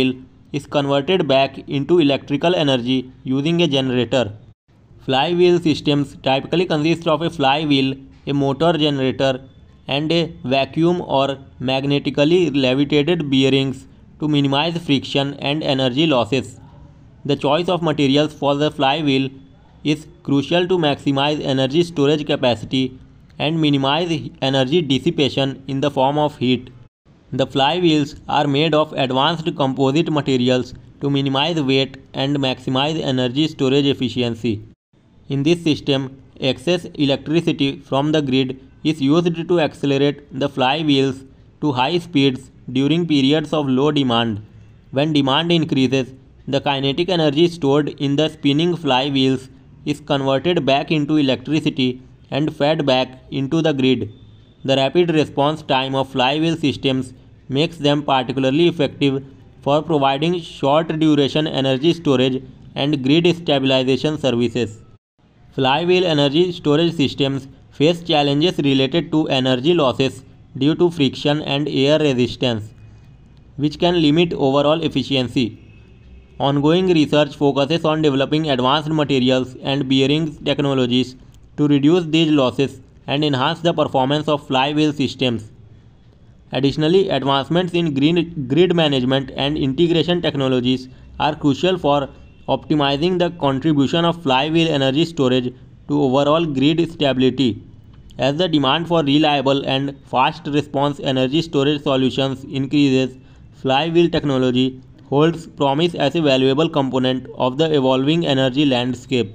is converted back into electrical energy using a generator. Flywheel systems typically consist of a flywheel, a motor generator, and a vacuum or magnetically levitated bearings to minimize friction and energy losses. The choice of materials for the flywheel is crucial to maximize energy storage capacity and minimize energy dissipation in the form of heat. The flywheels are made of advanced composite materials to minimize weight and maximize energy storage efficiency. In this system, excess electricity from the grid is used to accelerate the flywheels to high speeds during periods of low demand. When demand increases, the kinetic energy stored in the spinning flywheels is converted back into electricity and fed back into the grid. The rapid response time of flywheel systems makes them particularly effective for providing short duration energy storage and grid stabilization services. Flywheel energy storage systems face challenges related to energy losses due to friction and air resistance, which can limit overall efficiency. Ongoing research focuses on developing advanced materials and bearings technologies to reduce these losses and enhance the performance of flywheel systems. Additionally, advancements in grid management and integration technologies are crucial for optimizing the contribution of flywheel energy storage to overall grid stability. As the demand for reliable and fast response energy storage solutions increases, flywheel technology holds promise as a valuable component of the evolving energy landscape.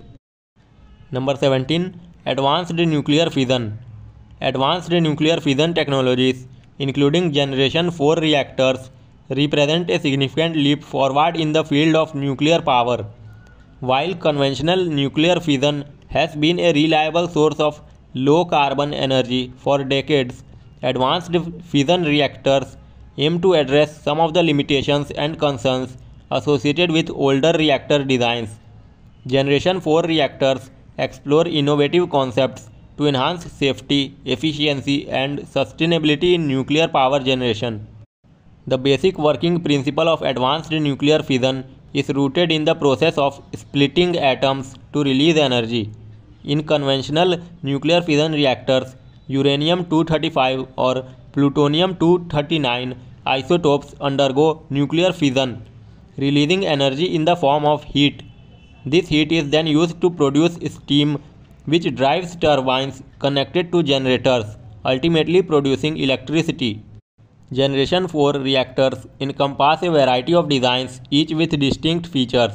Number seventeen. Advanced nuclear fission. Advanced nuclear fission technologies, including Generation four reactors, represent a significant leap forward in the field of nuclear power. While conventional nuclear fission has been a reliable source of low-carbon energy for decades, advanced fission reactors aim to address some of the limitations and concerns associated with older reactor designs. Generation four reactors explore innovative concepts to enhance safety, efficiency, and sustainability in nuclear power generation. The basic working principle of advanced nuclear fission is rooted in the process of splitting atoms to release energy. In conventional nuclear fission reactors, uranium two thirty-five or plutonium two thirty-nine isotopes undergo nuclear fission, releasing energy in the form of heat. This heat is then used to produce steam, which drives turbines connected to generators, ultimately producing electricity. Generation four reactors encompass a variety of designs, each with distinct features.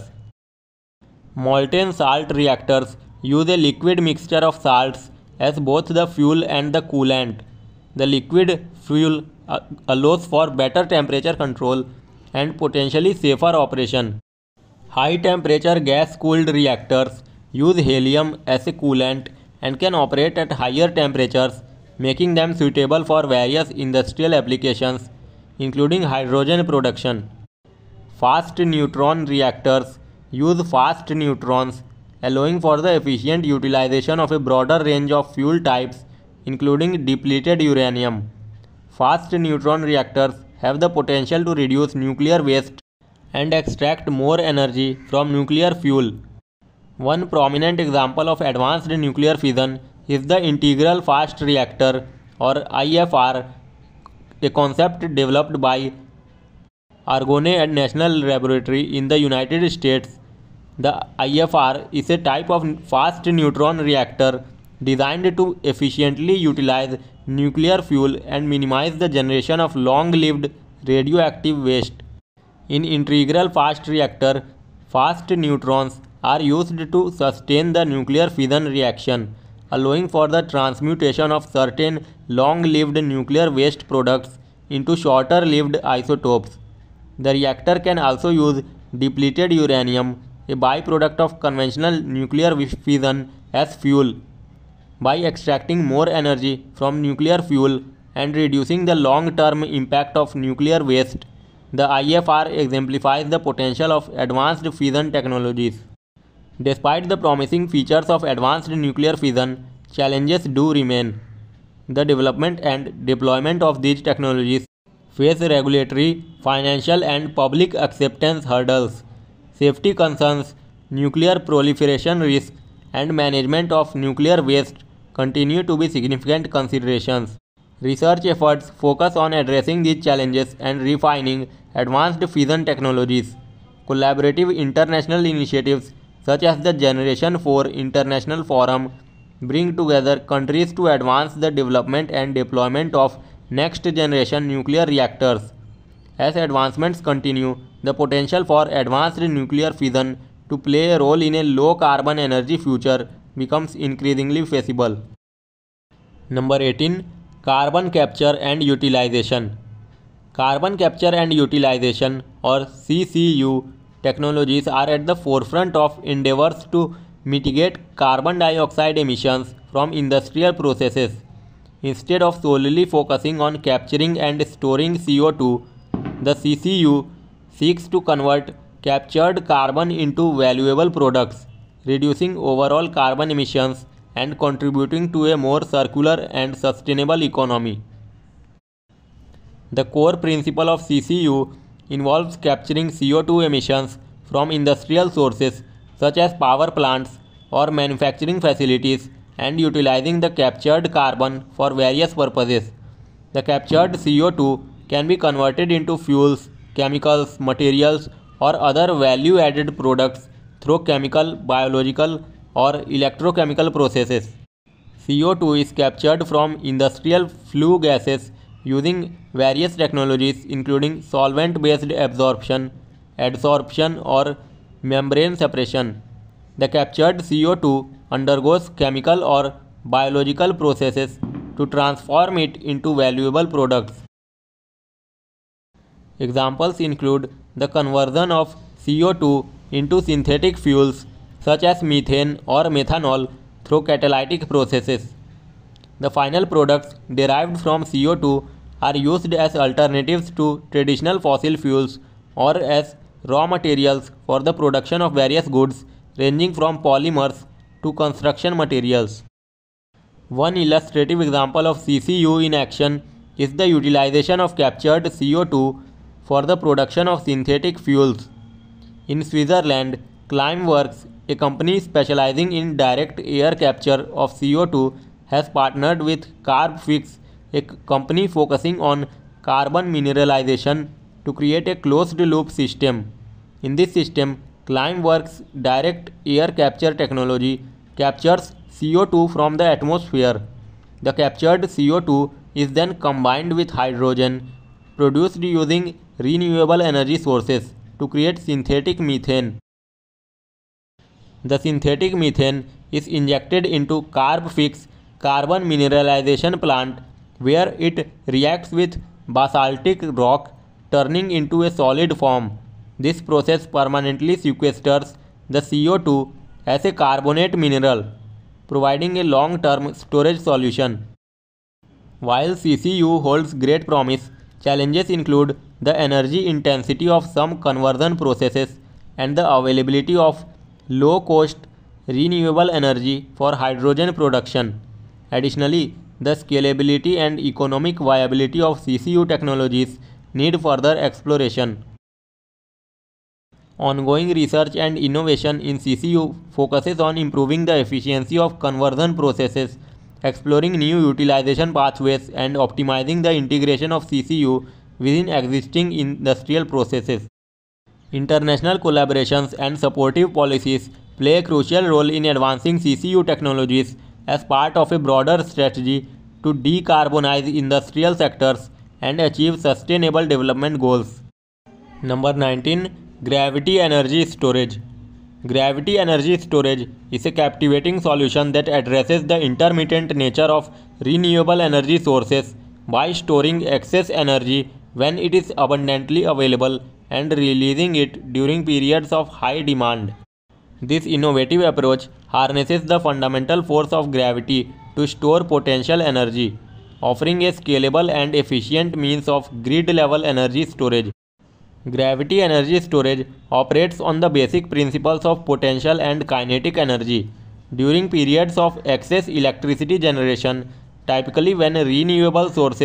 Molten salt reactors use a liquid mixture of salts as both the fuel and the coolant. The liquid fuel allows for better temperature control and potentially safer operation. High-temperature gas-cooled reactors use helium as a coolant and can operate at higher temperatures, making them suitable for various industrial applications, including hydrogen production. Fast neutron reactors use fast neutrons, allowing for the efficient utilization of a broader range of fuel types, including depleted uranium. Fast neutron reactors have the potential to reduce nuclear waste and extract more energy from nuclear fuel. One prominent example of advanced nuclear fission is the Integral Fast Reactor or I F R, a concept developed by Argonne National Laboratory in the United States. The I F R is a type of fast neutron reactor designed to efficiently utilize nuclear fuel and minimize the generation of long-lived radioactive waste. In integral fast reactor, fast neutrons are used to sustain the nuclear fission reaction, allowing for the transmutation of certain long-lived nuclear waste products into shorter-lived isotopes. The reactor can also use depleted uranium, a byproduct of conventional nuclear fission, as fuel. By extracting more energy from nuclear fuel and reducing the long-term impact of nuclear waste, the I F R exemplifies the potential of advanced fission technologies. Despite the promising features of advanced nuclear fission, challenges do remain. The development and deployment of these technologies face regulatory, financial, and public acceptance hurdles. Safety concerns, nuclear proliferation risk, and management of nuclear waste continue to be significant considerations. Research efforts focus on addressing these challenges and refining advanced fission technologies. Collaborative international initiatives such as the Generation four International Forum bring together countries to advance the development and deployment of next-generation nuclear reactors. As advancements continue, the potential for advanced nuclear fission to play a role in a low-carbon energy future becomes increasingly feasible. Number eighteen. Carbon capture and utilization. Carbon capture and utilization, or C C U, technologies are at the forefront of endeavors to mitigate carbon dioxide emissions from industrial processes. Instead of solely focusing on capturing and storing C O two, the C C U seeks to convert captured carbon into valuable products, reducing overall carbon emissions and contributing to a more circular and sustainable economy. The core principle of C C U involves capturing C O two emissions from industrial sources such as power plants or manufacturing facilities and utilizing the captured carbon for various purposes. The captured C O two can be converted into fuels, chemicals, materials, or other value-added products through chemical, biological, or electrochemical processes. C O two is captured from industrial flue gases using various technologies including solvent-based absorption, adsorption, or membrane separation. The captured C O two undergoes chemical or biological processes to transform it into valuable products. Examples include the conversion of C O two into synthetic fuels such as methane or methanol through catalytic processes. The final products derived from C O two are used as alternatives to traditional fossil fuels or as raw materials for the production of various goods ranging from polymers to construction materials. One illustrative example of C C U in action is the utilization of captured C O two for the production of synthetic fuels. In Switzerland, Climeworks, a company specializing in direct air capture of C O two, has partnered with CarbFix, a company focusing on carbon mineralization, to create a closed-loop system. In this system, Climeworks' direct air capture technology captures C O two from the atmosphere. The captured C O two is then combined with hydrogen, produced using renewable energy sources, to create synthetic methane. The synthetic methane is injected into CarbFix carbon mineralization plant, where it reacts with basaltic rock, turning into a solid form. This process permanently sequesters the C O two as a carbonate mineral, providing a long-term storage solution. While C C U holds great promise, challenges include the energy intensity of some conversion processes and the availability of low-cost renewable energy for hydrogen production. Additionally, the scalability and economic viability of C C U technologies need further exploration. Ongoing research and innovation in C C U focuses on improving the efficiency of conversion processes, exploring new utilization pathways, and optimizing the integration of C C U within existing industrial processes. International collaborations and supportive policies play a crucial role in advancing C C U technologies as part of a broader strategy to decarbonize industrial sectors and achieve sustainable development goals. Number nineteen. Gravity Energy Storage. Gravity energy storage is a captivating solution that addresses the intermittent nature of renewable energy sources by storing excess energy when it is abundantly available and releasing it during periods of high demand. This innovative approach harnesses the fundamental force of gravity to store potential energy, offering a scalable and efficient means of grid-level energy storage. Gravity energy storage operates on the basic principles of potential and kinetic energy. During periods of excess electricity generation, typically when renewable sources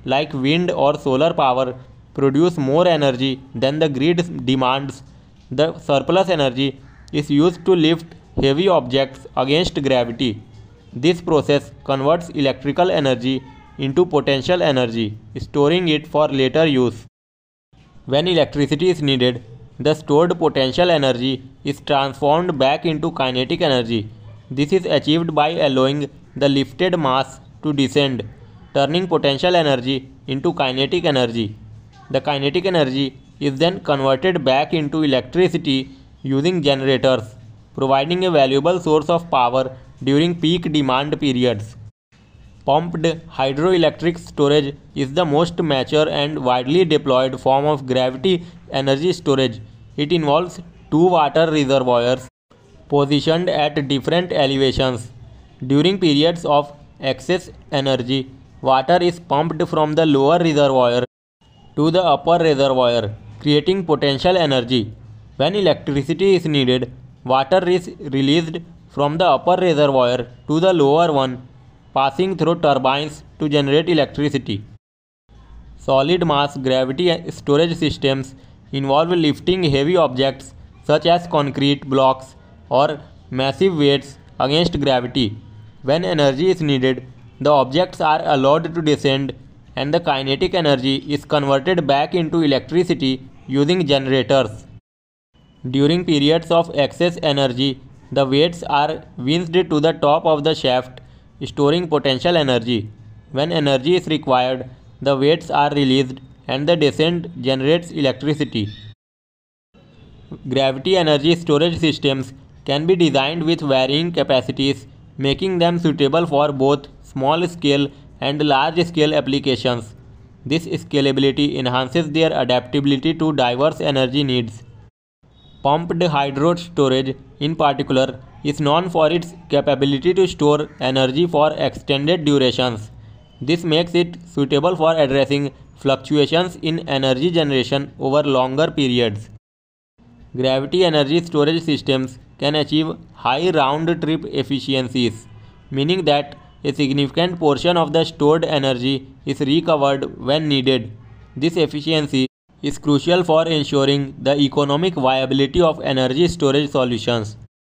like wind or solar power, produce more energy than the grid demands. The surplus energy is used to lift heavy objects against gravity. This process converts electrical energy into potential energy, storing it for later use. When electricity is needed, the stored potential energy is transformed back into kinetic energy. This is achieved by allowing the lifted mass to descend, turning potential energy into kinetic energy. The kinetic energy is then converted back into electricity using generators, providing a valuable source of power during peak demand periods. Pumped hydroelectric storage is the most mature and widely deployed form of gravity energy storage. It involves two water reservoirs positioned at different elevations. During periods of excess energy, water is pumped from the lower reservoir to the upper reservoir, creating potential energy. When electricity is needed, water is released from the upper reservoir to the lower one, passing through turbines to generate electricity. Solid mass gravity storage systems involve lifting heavy objects such as concrete blocks or massive weights against gravity. When energy is needed, the objects are allowed to descend and the kinetic energy is converted back into electricity using generators. During periods of excess energy, the weights are winched to the top of the shaft, storing potential energy. When energy is required, the weights are released and the descent generates electricity. Gravity energy storage systems can be designed with varying capacities, making them suitable for both small-scale and large-scale applications. This scalability enhances their adaptability to diverse energy needs. Pumped hydro storage, in particular, is known for its capability to store energy for extended durations. This makes it suitable for addressing fluctuations in energy generation over longer periods. Gravity energy storage systems can achieve high round-trip efficiencies, meaning that a significant portion of the stored energy is recovered when needed. This efficiency is crucial for ensuring the economic viability of energy storage solutions.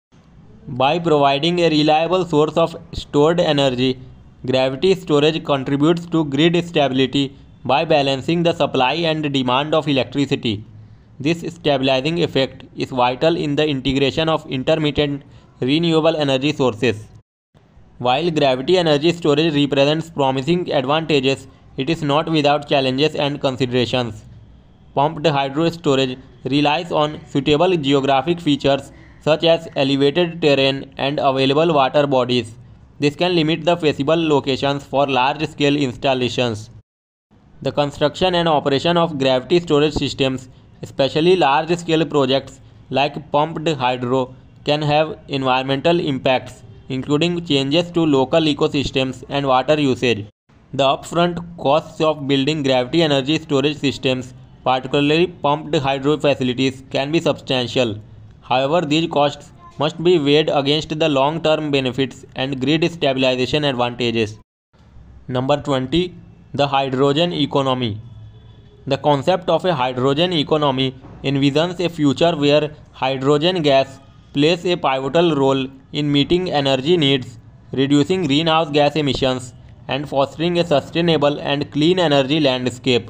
By providing a reliable source of stored energy, gravity storage contributes to grid stability by balancing the supply and demand of electricity. This stabilizing effect is vital in the integration of intermittent renewable energy sources. While gravity energy storage represents promising advantages, it is not without challenges and considerations. Pumped hydro storage relies on suitable geographic features such as elevated terrain and available water bodies. This can limit the feasible locations for large-scale installations. The construction and operation of gravity storage systems, especially large-scale projects like pumped hydro, can have environmental impacts, including changes to local ecosystems and water usage. The upfront costs of building gravity energy storage systems, particularly pumped hydro facilities, can be substantial. However, these costs must be weighed against the long-term benefits and grid stabilization advantages. Number twenty. The hydrogen economy. The concept of a hydrogen economy envisions a future where hydrogen gas plays a pivotal role in meeting energy needs, reducing greenhouse gas emissions, and fostering a sustainable and clean energy landscape.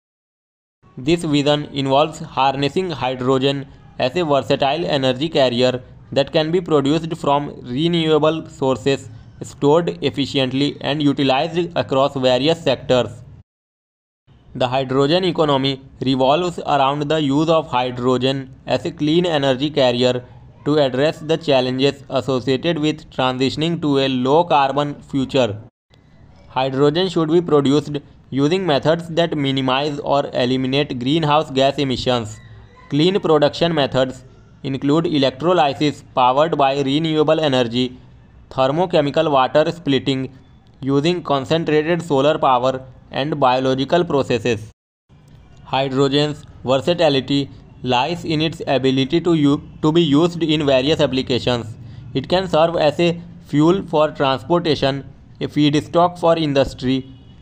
This vision involves harnessing hydrogen as a versatile energy carrier that can be produced from renewable sources, stored efficiently, and utilized across various sectors. The hydrogen economy revolves around the use of hydrogen as a clean energy carrier to address the challenges associated with transitioning to a low-carbon future. Hydrogen should be produced using methods that minimize or eliminate greenhouse gas emissions. Clean production methods include electrolysis powered by renewable energy, thermochemical water splitting using concentrated solar power, and biological processes. Hydrogen's versatility lies in its ability to, u- to be used in various applications. It can serve as a fuel for transportation, a feedstock for industry,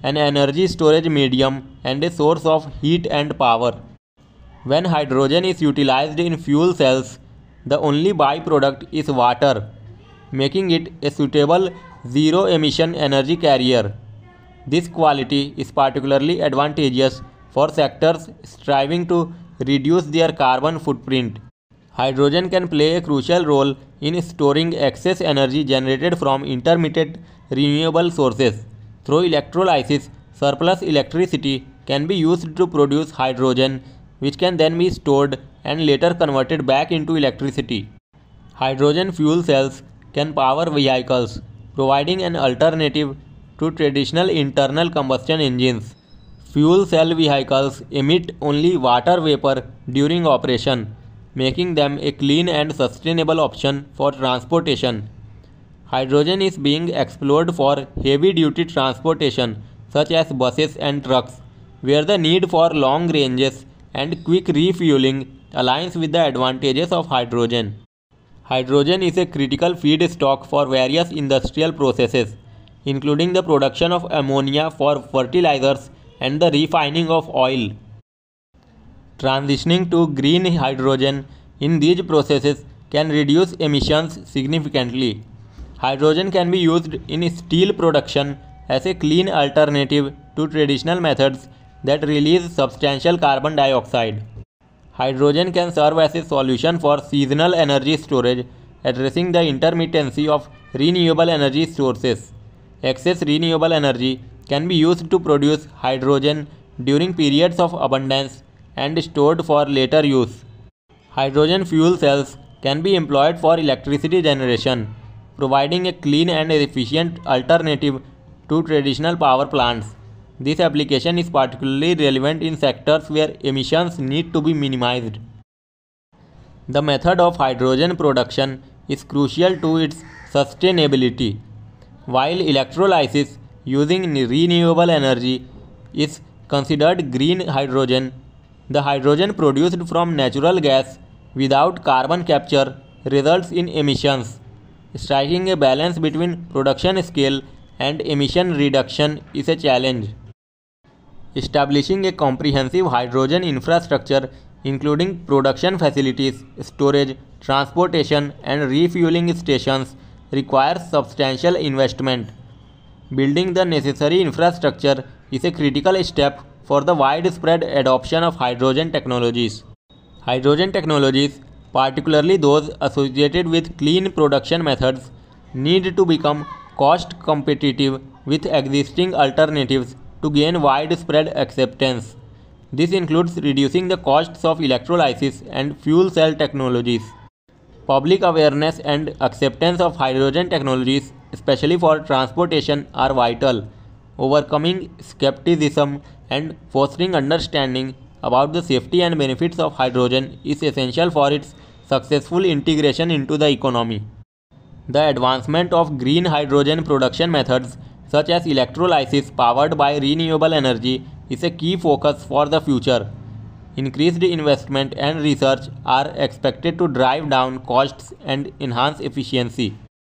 an energy storage medium and a source of heat and power. When hydrogen is utilized in fuel cells, the only byproduct is water, making it a suitable zero-emission energy carrier. This quality is particularly advantageous for sectors striving to reduce their carbon footprint. Hydrogen can play a crucial role in storing excess energy generated from intermittent renewable sources. Through electrolysis, surplus electricity can be used to produce hydrogen, which can then be stored and later converted back into electricity. Hydrogen fuel cells can power vehicles, providing an alternative to traditional internal combustion engines. Fuel cell vehicles emit only water vapor during operation, making them a clean and sustainable option for transportation. Hydrogen is being explored for heavy-duty transportation such as buses and trucks, where the need for long ranges and quick refueling aligns with the advantages of hydrogen. Hydrogen is a critical feedstock for various industrial processes, including the production of ammonia for fertilizers and the refining of oil. Transitioning to green hydrogen in these processes can reduce emissions significantly. Hydrogen can be used in steel production as a clean alternative to traditional methods that release substantial carbon dioxide. Hydrogen can serve as a solution for seasonal energy storage, addressing the intermittency of renewable energy sources. Excess renewable energy can be used to produce hydrogen during periods of abundance and stored for later use. Hydrogen fuel cells can be employed for electricity generation, providing a clean and efficient alternative to traditional power plants. This application is particularly relevant in sectors where emissions need to be minimized. The method of hydrogen production is crucial to its sustainability. While electrolysis using renewable energy is considered green hydrogen, the hydrogen produced from natural gas without carbon capture results in emissions. Striking a balance between production scale and emission reduction is a challenge. Establishing a comprehensive hydrogen infrastructure, including production facilities, storage, transportation, and refueling stations, requires substantial investment. Building the necessary infrastructure is a critical step for the widespread adoption of hydrogen technologies. Hydrogen technologies, particularly those associated with clean production methods, need to become cost competitive with existing alternatives to gain widespread acceptance. This includes reducing the costs of electrolysis and fuel cell technologies. Public awareness and acceptance of hydrogen technologies, especially for transportation, are vital. Overcoming skepticism and fostering understanding about the safety and benefits of hydrogen is essential for its successful integration into the economy. The advancement of green hydrogen production methods such as electrolysis powered by renewable energy is a key focus for the future. Increased investment and research are expected to drive down costs and enhance efficiency.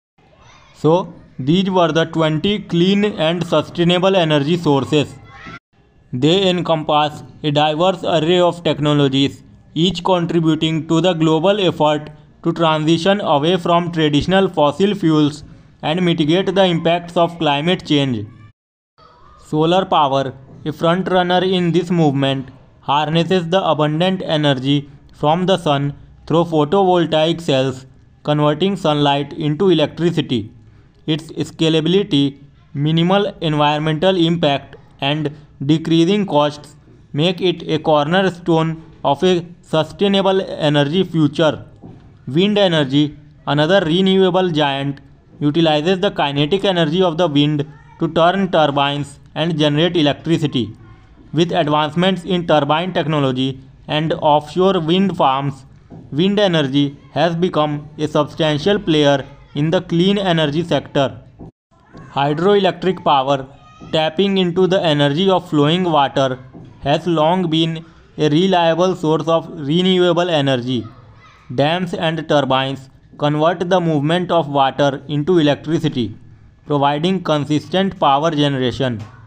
So, these were the twenty clean and sustainable energy sources. They encompass a diverse array of technologies, each contributing to the global effort to transition away from traditional fossil fuels and mitigate the impacts of climate change. Solar power, a front-runner in this movement, harnesses the abundant energy from the sun through photovoltaic cells, converting sunlight into electricity. Its scalability, minimal environmental impact, and decreasing costs make it a cornerstone of a sustainable energy future. Wind energy, another renewable giant, utilizes the kinetic energy of the wind to turn turbines and generate electricity. With advancements in turbine technology and offshore wind farms, wind energy has become a substantial player in the clean energy sector. Hydroelectric power, tapping into the energy of flowing water, has long been a reliable source of renewable energy. Dams and turbines convert the movement of water into electricity, providing consistent power generation.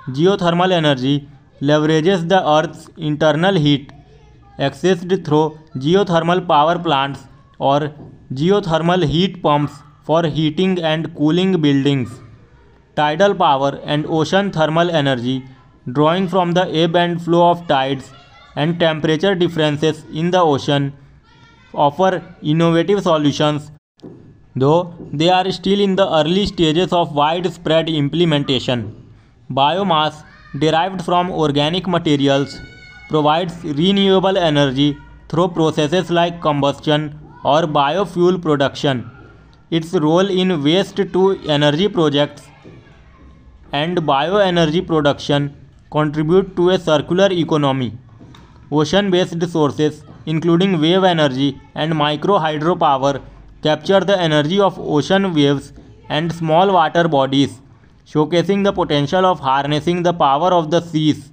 Geothermal energy leverages the Earth's internal heat accessed through geothermal power plants or geothermal heat pumps for heating and cooling buildings. Tidal power and ocean thermal energy, drawing from the ebb and flow of tides and temperature differences in the ocean, offer innovative solutions, though they are still in the early stages of widespread implementation. Biomass, derived from organic materials, provides renewable energy through processes like combustion or biofuel production. Its role in waste to energy projects and bioenergy production contribute to a circular economy. Ocean-based sources, including wave energy and micro hydropower, capture the energy of ocean waves and small water bodies, showcasing the potential of harnessing the power of the seas.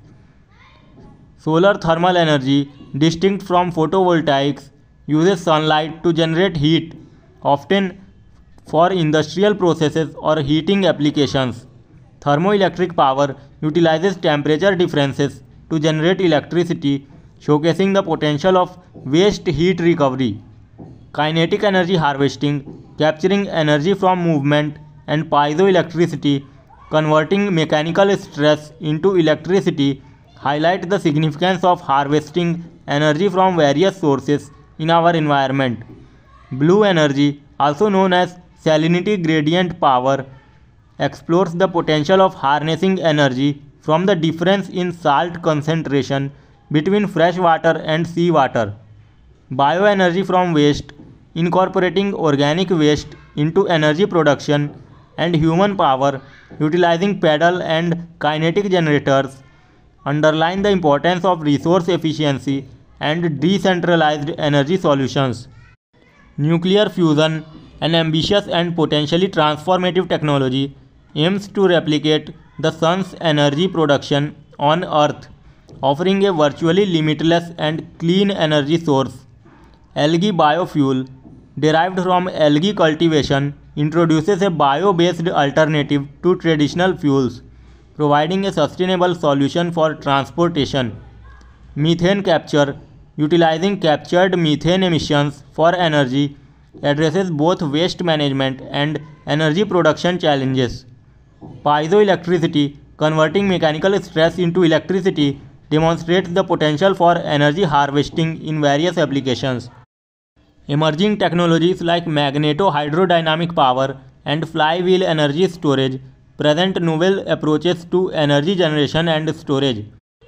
Solar thermal energy, distinct from photovoltaics, uses sunlight to generate heat, often for industrial processes or heating applications. Thermoelectric power utilizes temperature differences to generate electricity, showcasing the potential of waste heat recovery. Kinetic energy harvesting, capturing energy from movement, and piezoelectricity, converting mechanical stress into electricity, highlight the significance of harvesting energy from various sources in our environment. Blue energy, also known as salinity gradient power, explores the potential of harnessing energy from the difference in salt concentration between fresh water and seawater. Bioenergy from waste, incorporating organic waste into energy production, and human power, utilizing pedal and kinetic generators, underline the importance of resource efficiency and decentralized energy solutions. Nuclear fusion, an ambitious and potentially transformative technology, aims to replicate the sun's energy production on Earth, offering a virtually limitless and clean energy source. Algae biofuel, derived from algae cultivation, introduces a bio-based alternative to traditional fuels, providing a sustainable solution for transportation. Methane capture, utilizing captured methane emissions for energy, addresses both waste management and energy production challenges. Piezoelectricity, converting mechanical stress into electricity, demonstrates the potential for energy harvesting in various applications. Emerging technologies like magneto-hydrodynamic power and flywheel energy storage present novel approaches to energy generation and storage.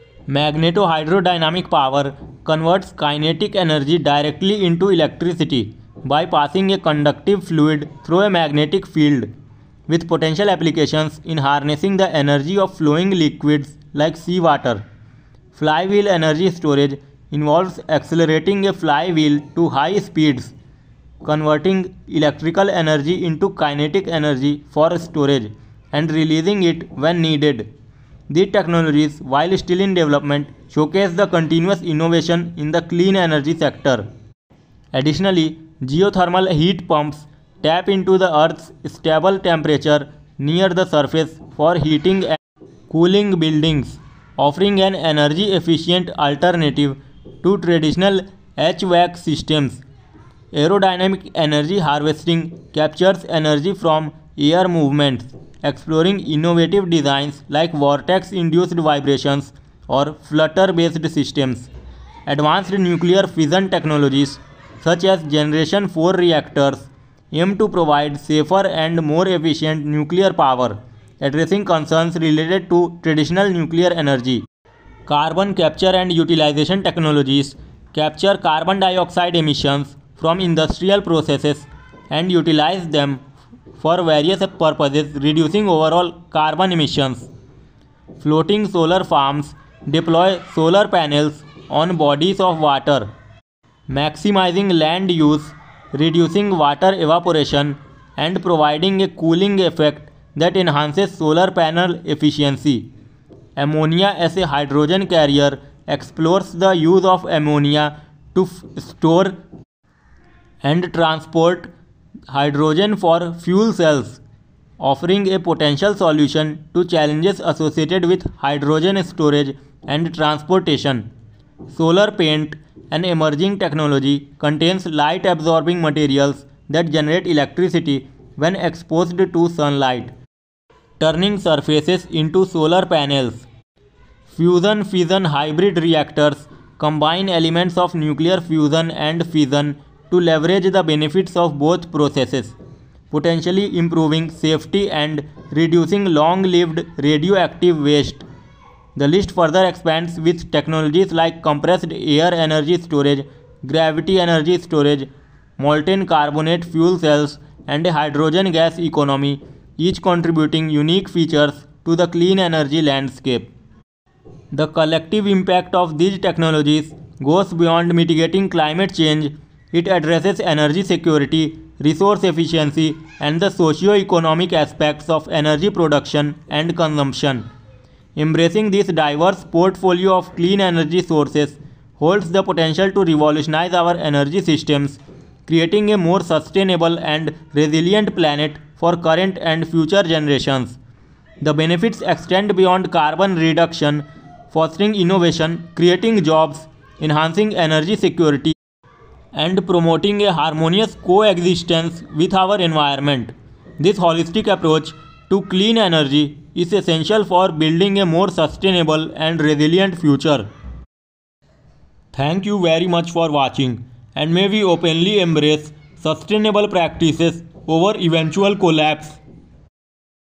Magneto-hydrodynamic power converts kinetic energy directly into electricity by passing a conductive fluid through a magnetic field, with potential applications in harnessing the energy of flowing liquids like seawater. Flywheel energy storage involves accelerating a flywheel to high speeds, converting electrical energy into kinetic energy for storage, and releasing it when needed. These technologies, while still in development, showcase the continuous innovation in the clean energy sector. Additionally, geothermal heat pumps tap into the Earth's stable temperature near the surface for heating and cooling buildings, offering an energy-efficient alternative to traditional H V A C systems. Aerodynamic energy harvesting captures energy from air movements, exploring innovative designs like vortex-induced vibrations or flutter-based systems. Advanced nuclear fission technologies such as Generation four reactors aim to provide safer and more efficient nuclear power, addressing concerns related to traditional nuclear energy. Carbon capture and utilization technologies capture carbon dioxide emissions from industrial processes and utilize them for various purposes, reducing overall carbon emissions. Floating solar farms deploy solar panels on bodies of water, maximizing land use, reducing water evaporation, and providing a cooling effect that enhances solar panel efficiency. Ammonia as a hydrogen carrier explores the use of ammonia to store and transport hydrogen for fuel cells, offering a potential solution to challenges associated with hydrogen storage and transportation. Solar paint, an emerging technology, contains light-absorbing materials that generate electricity when exposed to sunlight, turning surfaces into solar panels. Fusion-fission hybrid reactors combine elements of nuclear fusion and fission to leverage the benefits of both processes, potentially improving safety and reducing long-lived radioactive waste. The list further expands with technologies like compressed air energy storage, gravity energy storage, molten carbonate fuel cells, and a hydrogen gas economy, each contributing unique features to the clean energy landscape. The collective impact of these technologies goes beyond mitigating climate change. It addresses energy security, resource efficiency, and the socio-economic aspects of energy production and consumption. Embracing this diverse portfolio of clean energy sources holds the potential to revolutionize our energy systems, creating a more sustainable and resilient planet for current and future generations. The benefits extend beyond carbon reduction, fostering innovation, creating jobs, enhancing energy security, and promoting a harmonious coexistence with our environment. This holistic approach to clean energy is essential for building a more sustainable and resilient future. Thank you very much for watching, and may we openly embrace sustainable practices over eventual collapse.